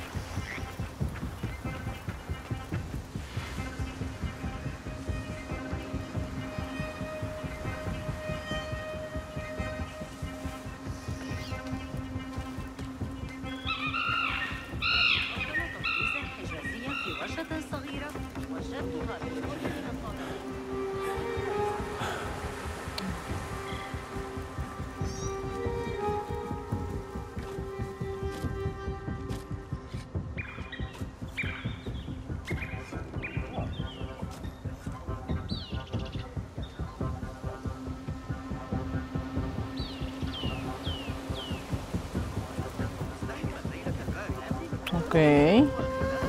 Ok.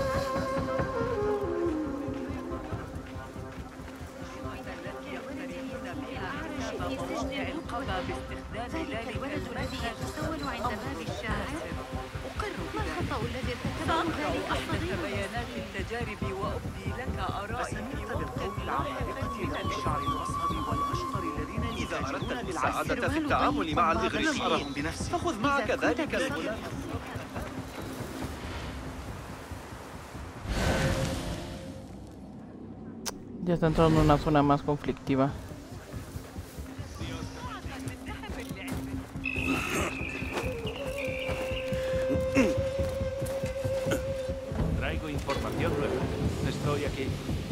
إذا أردت المساعدة في التعامل مع الإغريقيين فخذ معك ذلك الغلاف. Ya está entrando en una zona más conflictiva. Traigo información nueva. Estoy aquí.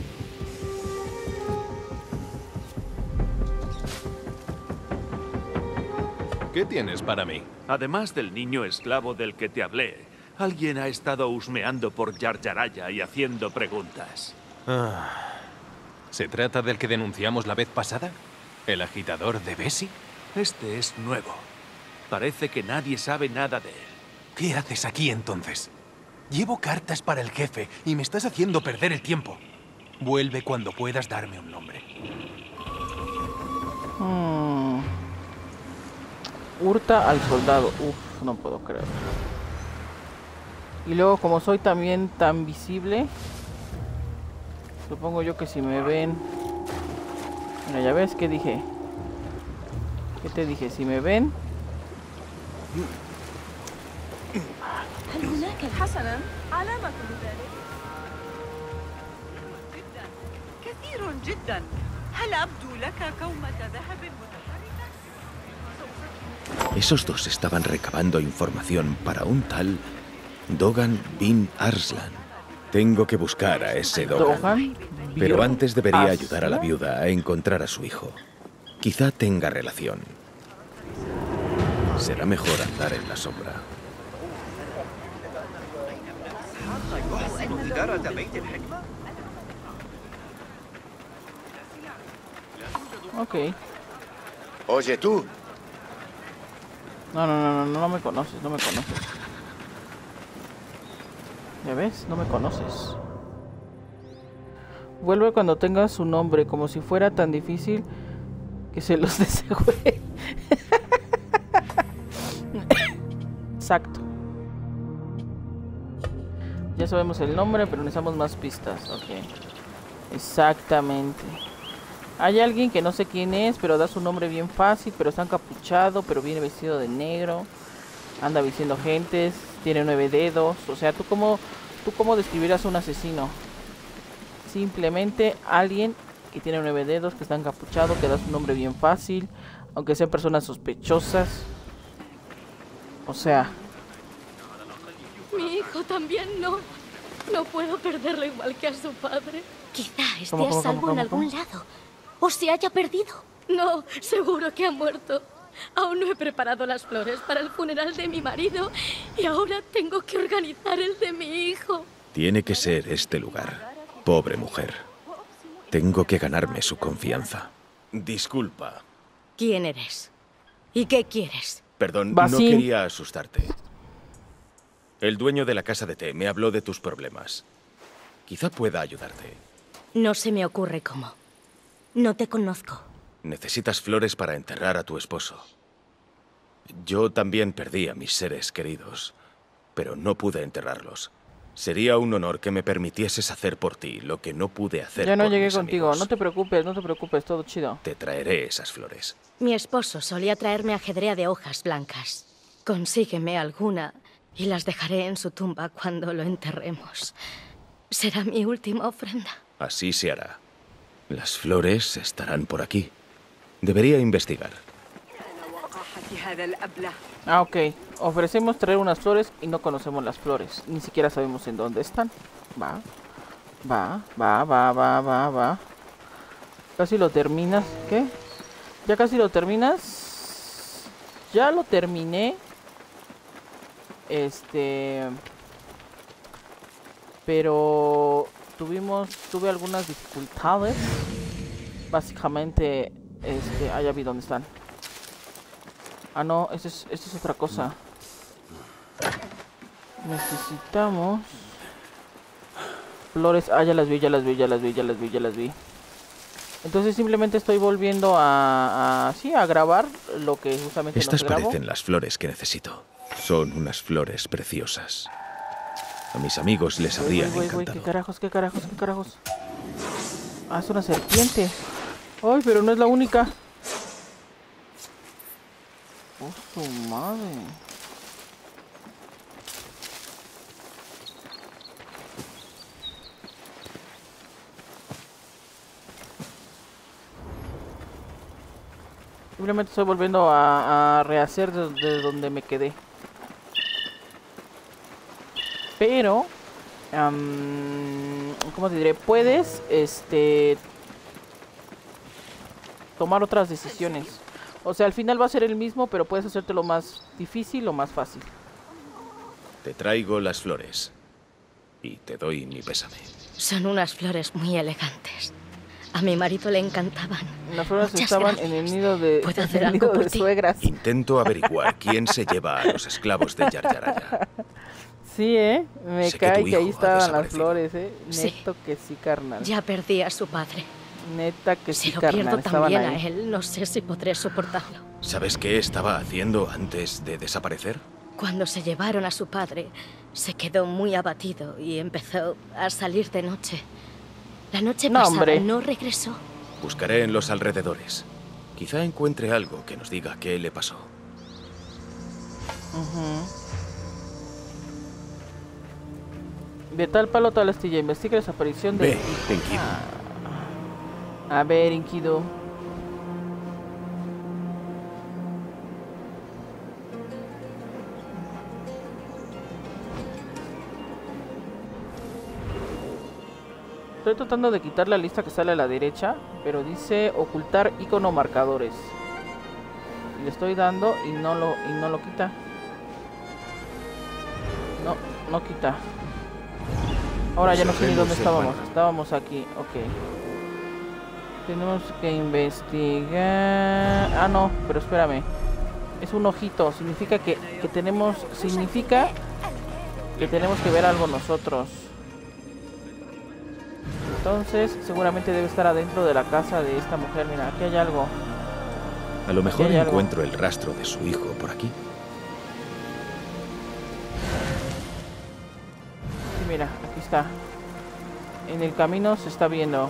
¿Qué tienes para mí? Además del niño esclavo del que te hablé, alguien ha estado husmeando por Yarjaraya y haciendo preguntas. Ah, ¿se trata del que denunciamos la vez pasada? ¿El agitador de Bessie? Este es nuevo. Parece que nadie sabe nada de él. ¿Qué haces aquí entonces? Llevo cartas para el jefe y me estás haciendo perder el tiempo. Vuelve cuando puedas darme un nombre. Hmm. Hurta al soldado. Uf, no puedo creer. Y luego, como soy también tan visible, supongo yo que si me ven... Mira, ya ves que dije. ¿Qué te dije? Si me ven... هل هناك حسنا علامة ذلك؟ كثير جدا. هل أبدو لك كومة ذهب متحركة؟ Esos dos estaban recabando información para un tal Dogan bin Arslan. Tengo que buscar a ese Dogan. Pero antes debería ayudar a la viuda a encontrar a su hijo. Quizá tenga relación. Será mejor andar en la sombra. Ok. Oye, tú. No, no, no, no, no me conoces, no me conoces. ¿Ya ves? No me conoces. Vuelve cuando tengas su nombre, como si fuera tan difícil que se los desegüe. Exacto. Ya sabemos el nombre, pero necesitamos más pistas. Ok. Exactamente. Hay alguien que no sé quién es, pero da su nombre bien fácil, pero está encapuchado, pero viene vestido de negro. Anda vistiendo gentes, tiene nueve dedos. O sea, ¿tú cómo, tú cómo describirás a un asesino? Simplemente alguien que tiene nueve dedos, que está encapuchado, que da su nombre bien fácil, aunque sean personas sospechosas. O sea... Mi hijo también no. No puedo perderlo igual que a su padre. Quizá esté ¿Cómo, cómo, a salvo cómo, en cómo, algún lado. O se haya perdido. No, seguro que ha muerto. Aún no he preparado las flores para el funeral de mi marido y ahora tengo que organizar el de mi hijo. Tiene que ser este lugar. Pobre mujer. Tengo que ganarme su confianza. Disculpa. ¿Quién eres? ¿Y qué quieres? Perdón, no Basim. quería asustarte. El dueño de la casa de té me habló de tus problemas. Quizá pueda ayudarte. No se me ocurre cómo. No te conozco. Necesitas flores para enterrar a tu esposo. Yo también perdí a mis seres queridos, pero no pude enterrarlos. Sería un honor que me permitieses hacer por ti lo que no pude hacer Ya no por llegué mis contigo. amigos. No te preocupes, no te preocupes. Todo chido. Te traeré esas flores. Mi esposo solía traerme ajedrea de hojas blancas. Consígueme alguna y las dejaré en su tumba cuando lo enterremos. Será mi última ofrenda. Así se hará. Las flores estarán por aquí. Debería investigar. Ah, ok. Ofrecemos traer unas flores y no conocemos las flores. Ni siquiera sabemos en dónde están. Va. Va, va, va, va, va, va. Casi lo terminas. ¿Qué? ¿Ya casi lo terminas? Ya lo terminé. Este... Pero... Tuvimos... Tuve algunas dificultades. Básicamente... Este... Ah, ya vi dónde están. Ah, no, esto es, esto es otra cosa. Necesitamos flores. Ah, ya las vi, ya las vi, ya las vi, ya las vi, ya las vi. Entonces simplemente estoy volviendo a, a sí, a grabar lo que justamente Estas nos grabo. parecen las flores que necesito. Son unas flores preciosas. A mis amigos les Uy, habrían uy, uy, uy, encantado. qué carajos, qué carajos, qué carajos. Ah, es una serpiente. Ay, pero no es la única. Oh, su madre. Simplemente estoy volviendo a, a rehacer de, de donde me quedé. Pero Um, ¿Cómo te diré? Puedes, este... tomar otras decisiones. O sea, al final va a ser el mismo, pero puedes hacértelo más difícil o más fácil. Te traigo las flores. Y te doy mi pésame. Son unas flores muy elegantes. A mi marido le encantaban. Las flores Muchas estaban gracias. en el nido de, ¿Puedo en hacer el algo nido por de ti? suegras. Intento averiguar quién se lleva a los esclavos de Yar Yaraya. Sí, ¿eh? Me Sé que cae tu que, ahí hijo ha estaban las desaparecido. flores, ¿eh? Sí. Neto que sí, carnal. Ya perdí a su padre. Neta que Si sí, lo carnal. pierdo Estaban también ahí. a él, no sé si podré soportarlo. ¿Sabes qué estaba haciendo antes de desaparecer? Cuando se llevaron a su padre, se quedó muy abatido y empezó a salir de noche. La noche No, pasada hombre. no regresó. Buscaré en los alrededores. Quizá encuentre algo que nos diga qué le pasó. Ujú. De tal palo tal astilla, investiga la desaparición de... Ve, Enkidu. A ver, Enkidu. Estoy tratando de quitar la lista que sale a la derecha, pero dice ocultar icono marcadores. Y le estoy dando y no lo, y no lo quita. No, no quita. Ahora ya no sé ni dónde estábamos. Estábamos aquí, ok. Tenemos que investigar... Ah, no, pero espérame. Es un ojito, significa que, que tenemos... Significa que tenemos que ver algo nosotros. Entonces, seguramente debe estar adentro de la casa de esta mujer. Mira, aquí hay algo. A lo mejor hay algo. encuentro el rastro de su hijo por aquí. Sí, mira, aquí está. En el camino se está viendo.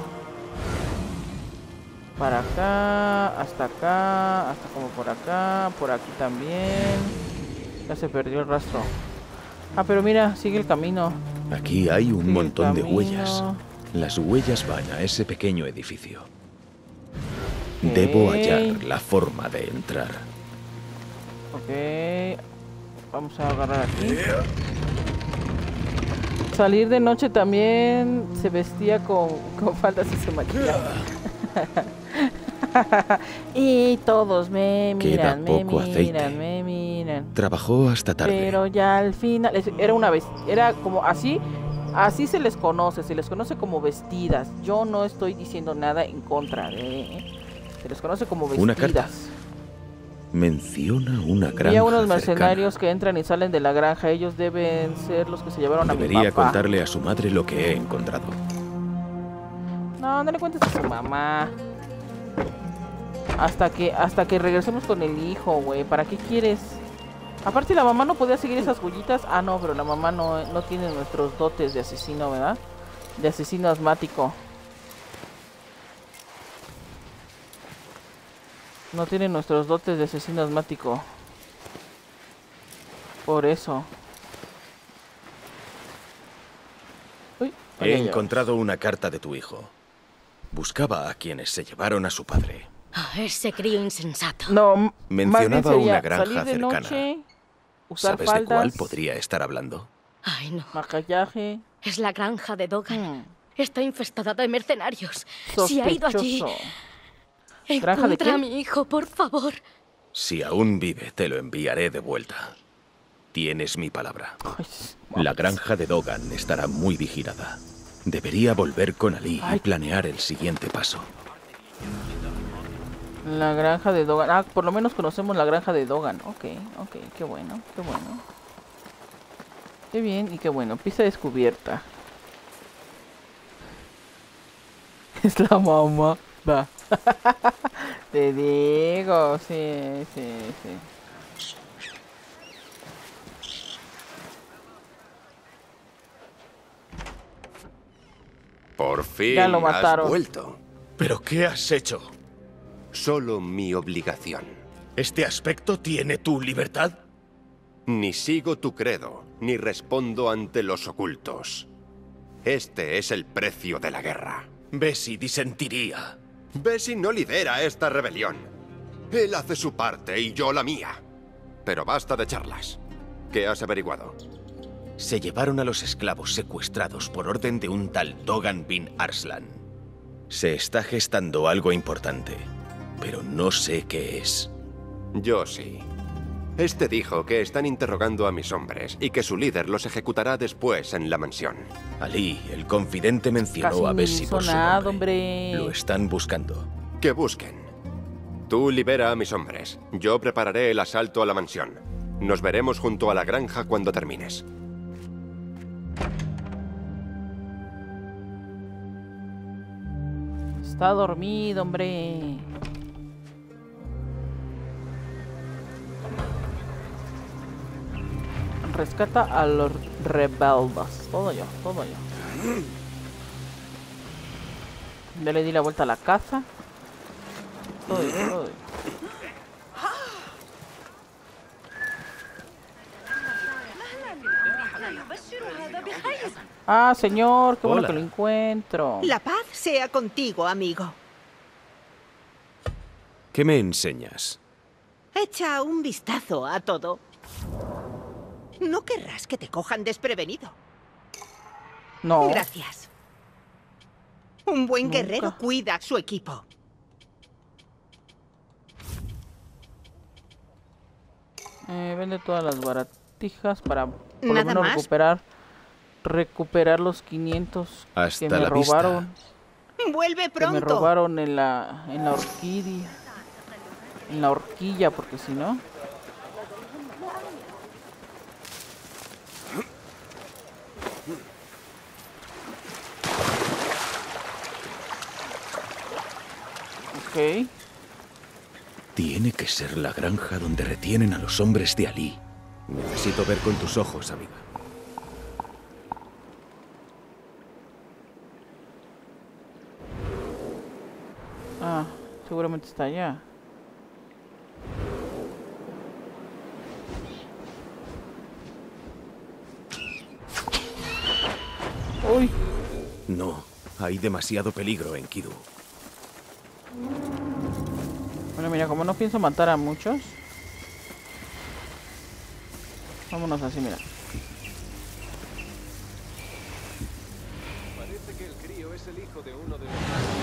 Para acá, hasta acá, hasta como por acá, por aquí también. Ya se perdió el rastro. Ah, pero mira, sigue el camino. Aquí hay un Sigue el montón de camino. huellas. Las huellas van a ese pequeño edificio. Debo hallar la forma de entrar. Ok. Vamos a agarrar aquí. Salir de noche también se vestía con, con faldas y se maquillaba. Y todos me Queda miran, me poco aceite. miran, me miran. Trabajó hasta tarde. Pero ya al final es- era una vez, era como así, así se les conoce, se les conoce como vestidas. Yo no estoy diciendo nada en contra de, se les conoce como vestidas. Una carta. Menciona una granja Había unos cercana. mercenarios que entran y salen de la granja. Ellos deben ser los que se llevaron a mi Debería papá. contarle a su madre lo que he encontrado. No, no le cuentes a su mamá. Hasta que, hasta que regresemos con el hijo, güey. ¿Para qué quieres? Aparte la mamá no podía seguir esas huellitas. Ah, no, pero la mamá no, no tiene nuestros dotes de asesino, ¿verdad? De asesino asmático. No tiene nuestros dotes de asesino asmático. Por eso. Uy, He ay, ay, ay. encontrado una carta de tu hijo. Buscaba a quienes se llevaron a su padre. Ah, ese crío insensato. No, m- más bien Mencionaba sería una granja salir de cercana. noche, usar ¿Sabes faldas, de cuál podría estar hablando? Ay, no. maquillaje. Es la granja de Dogan. Hmm. Está infestada de mercenarios. Si ha ido allí, Sospechoso. ¿Granja de encuentra a qué? mi hijo, por favor. Si aún vive, te lo enviaré de vuelta. Tienes mi palabra. La granja de Dogan estará muy vigilada. Debería volver con Ali y planear el siguiente paso. La granja de Dogan. Ah, por lo menos conocemos la granja de Dogan. Ok, ok, qué bueno, qué bueno. Qué bien y qué bueno. Pista descubierta. Es la mamá. Va. Te digo, sí, sí, sí. Por fin Ya lo has mataron. vuelto. ¿Pero qué has hecho? Solo mi obligación. ¿Este aspecto tiene tu libertad? Ni sigo tu credo, ni respondo ante los ocultos. Este es el precio de la guerra. Bessie disentiría. Bessie no lidera esta rebelión. Él hace su parte y yo la mía. Pero basta de charlas. ¿Qué has averiguado? Se llevaron a los esclavos secuestrados por orden de un tal Dogan bin Arslan. Se está gestando algo importante, pero no sé qué es. Yo sí. Este dijo que están interrogando a mis hombres y que su líder los ejecutará después en la mansión. Ali, el confidente, mencionó Casi a ni Bessie hizo por su nada, nombre. hombre. Lo están buscando. Que busquen. Tú libera a mis hombres. Yo prepararé el asalto a la mansión. Nos veremos junto a la granja cuando termines. Está dormido, hombre. Rescata a los rebeldes. Todo yo, todo yo. Ya le di la vuelta a la casa. Todo yo, todo yo. Ah, señor, qué bueno Hola. que lo encuentro. La paz sea contigo, amigo. ¿Qué me enseñas? Echa un vistazo a todo. No querrás que te cojan desprevenido. No. Gracias. Un buen Nunca. guerrero cuida a su equipo. Eh, vende todas las baratijas para por lo ¿Nada menos más? recuperar recuperar los quinientos Hasta que me la vista. robaron. Vuelve Que me pronto. robaron en la en la orquídea. En la horquilla, porque si no. Ok. Tiene que ser la granja donde retienen a los hombres de Ali. Necesito ver con tus ojos, amiga. Ah, seguramente está allá. Uy. No, hay demasiado peligro en Kidu. Bueno, mira, como no pienso matar a muchos. Vámonos así, mira. Parece que el crío es el hijo de uno de los...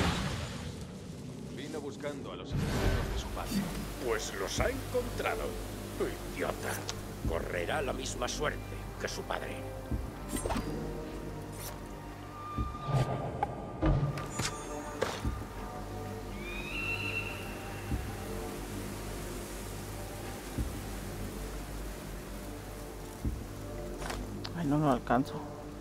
Vino buscando a los asesinos de su padre. Pues los ha encontrado. Idiota. Correrá la misma suerte que su padre. Ay, no lo alcanzo.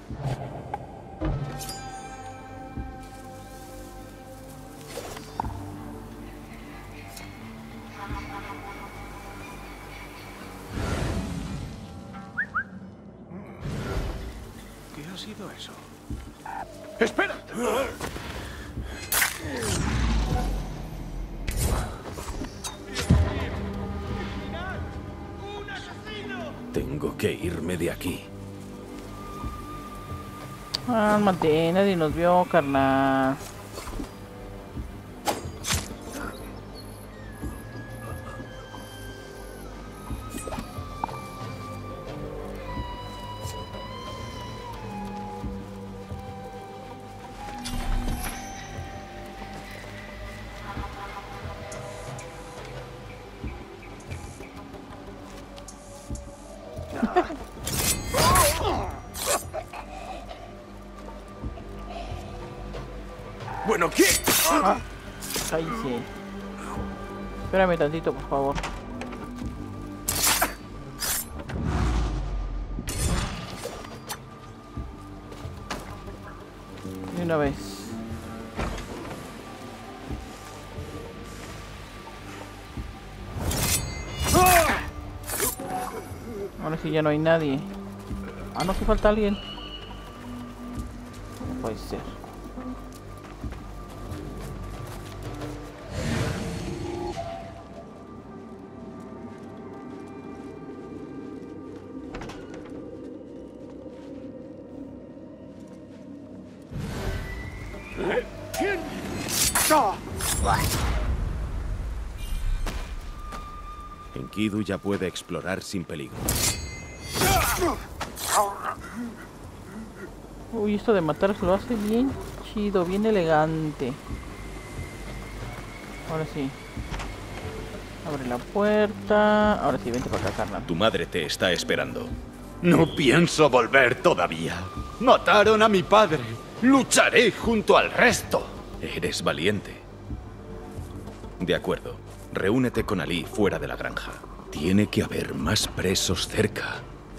¿Qué ha sido eso? ¡Espera! Tengo que irme de aquí. Cálmate, nadie nos vio, carnal. Bueno, ¿qué? Ah, cállese. Espérame tantito, por favor. De una vez. Ahora sí ya no hay nadie. Ah, no, que falta alguien. No puede ser. ¿Quién? Enkidu ya puede explorar sin peligro. Uy, esto de matar lo hace bien chido, bien elegante. Ahora sí. Abre la puerta. Ahora sí, vente para acá, carnal. Tu madre te está esperando. No pienso volver todavía. Mataron a mi padre. Lucharé junto al resto. Eres valiente. De acuerdo. Reúnete con Ali fuera de la granja. Tiene que haber más presos cerca.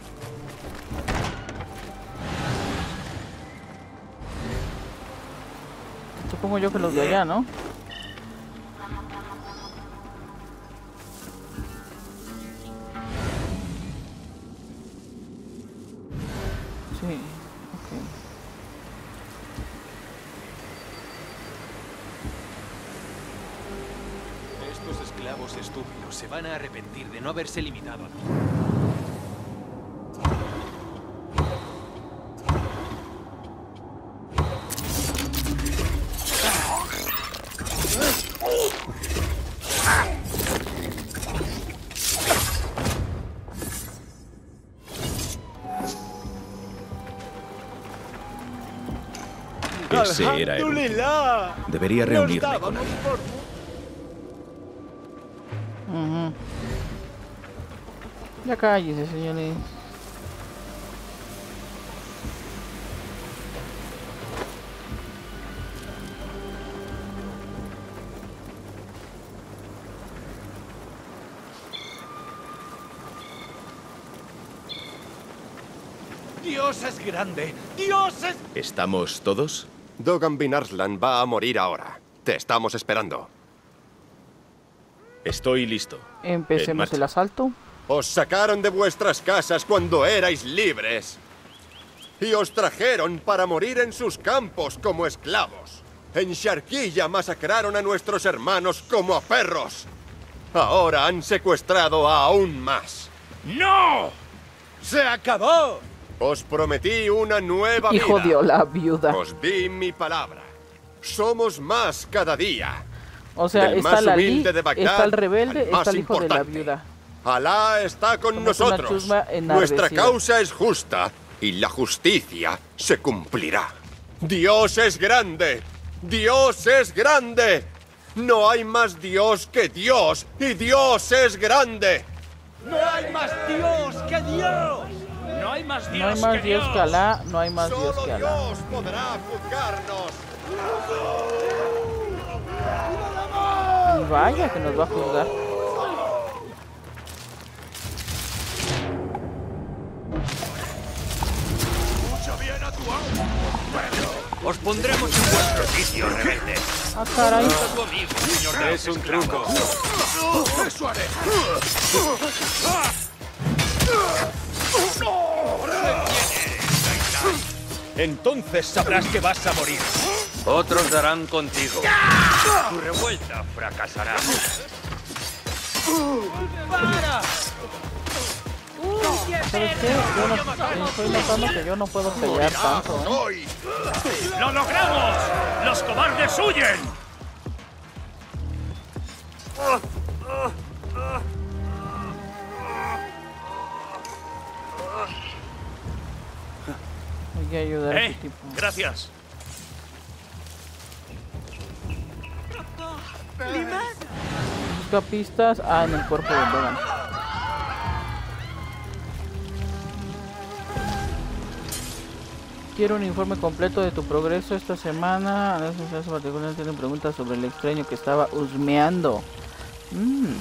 Supongo yo que los de allá, ¿no? Sí, ok. Estos esclavos estúpidos se van a arrepentir de no haberse limitado a mí. Ese era él. Debería reunirme con él. Uh-huh. Ya cállese, señores. ¡Dios es grande! ¡Dios es...! ¿Estamos todos? Dogan bin Arslan va a morir ahora. Te estamos esperando. Estoy listo. Empecemos el asalto. Os sacaron de vuestras casas cuando erais libres. Y os trajeron para morir en sus campos como esclavos. En Sharkilla masacraron a nuestros hermanos como a perros. Ahora han secuestrado a aún más. ¡No! ¡Se acabó! Os prometí una nueva vida. Y jodió la viuda. Os di mi palabra. Somos más cada día. O sea, Del está más la humilde Li, de Bagdad está el rebelde, al más está el hijo de la importante. viuda. Alá está con Somos una nosotros. chusma enardecida. Nuestra causa es justa y la justicia se cumplirá. Dios es grande. Dios es grande. No hay más Dios que Dios y Dios es grande. ¡No hay más Dios que Dios! ¡No hay más No hay más Dios que Alá, no hay más Dios que Alá. Dios podrá juzgarnos. Y vaya que nos va a juzgar. ¡Escucha bien a tu amo! Bueno, os pondremos en vuestro sitio, rebelde. Ah, caray. Tu amigo, señor de Es un truco. ¡Eso haré! Entonces sabrás que vas a morir. Otros darán contigo. Tu revuelta fracasará. ¡Para! ¿Sabes qué? Yo no, estoy notando que yo no puedo pelear tanto, ¿eh? ¡Lo logramos! ¡Los cobardes huyen! Hay que ayudar a ¡Eh! este tipo. Gracias. Busca pistas. Ah, en el cuerpo de Dogan. Quiero un informe completo de tu progreso esta semana. Las sociedades particulares tienen preguntas sobre el extraño que estaba husmeando. Mm.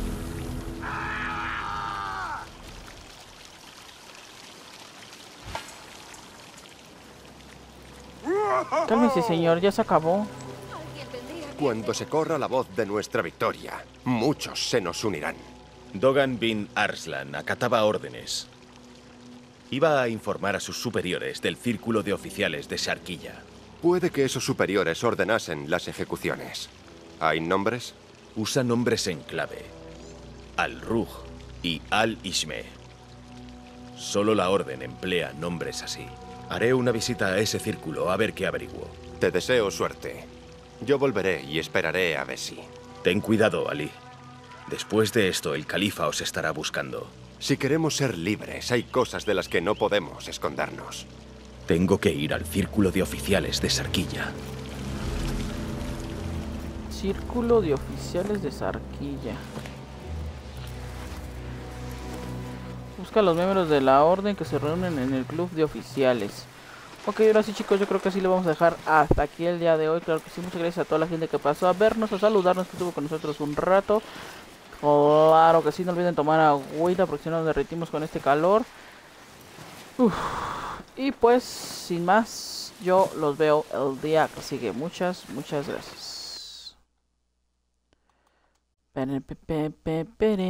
Cálmese, señor, ya se acabó. Cuando se corra la voz de nuestra victoria, muchos se nos unirán. Dogan bin Arslan acataba órdenes. Iba a informar a sus superiores del círculo de oficiales de Sharkilla. Puede que esos superiores ordenasen las ejecuciones. ¿Hay nombres? Usa nombres en clave. Al-Ruj y Al-Ishme. Solo la orden emplea nombres así. Haré una visita a ese círculo a ver qué averiguo. Te deseo suerte. Yo volveré y esperaré a Bessie. Ten cuidado, Ali. Después de esto, el califa os estará buscando. Si queremos ser libres, hay cosas de las que no podemos escondernos. Tengo que ir al círculo de oficiales de Sarquilla. Círculo de oficiales de Sarquilla. Busca a los miembros de la orden que se reúnen en el club de oficiales. Ok, ahora sí, chicos, yo creo que así le vamos a dejar hasta aquí el día de hoy. Claro que sí, muchas gracias a toda la gente que pasó a vernos, a saludarnos, que estuvo con nosotros un rato. Claro que sí, no olviden tomar agüita porque si no nos derretimos con este calor. Uf. Y pues, sin más, yo los veo el día que sigue. Muchas, muchas gracias.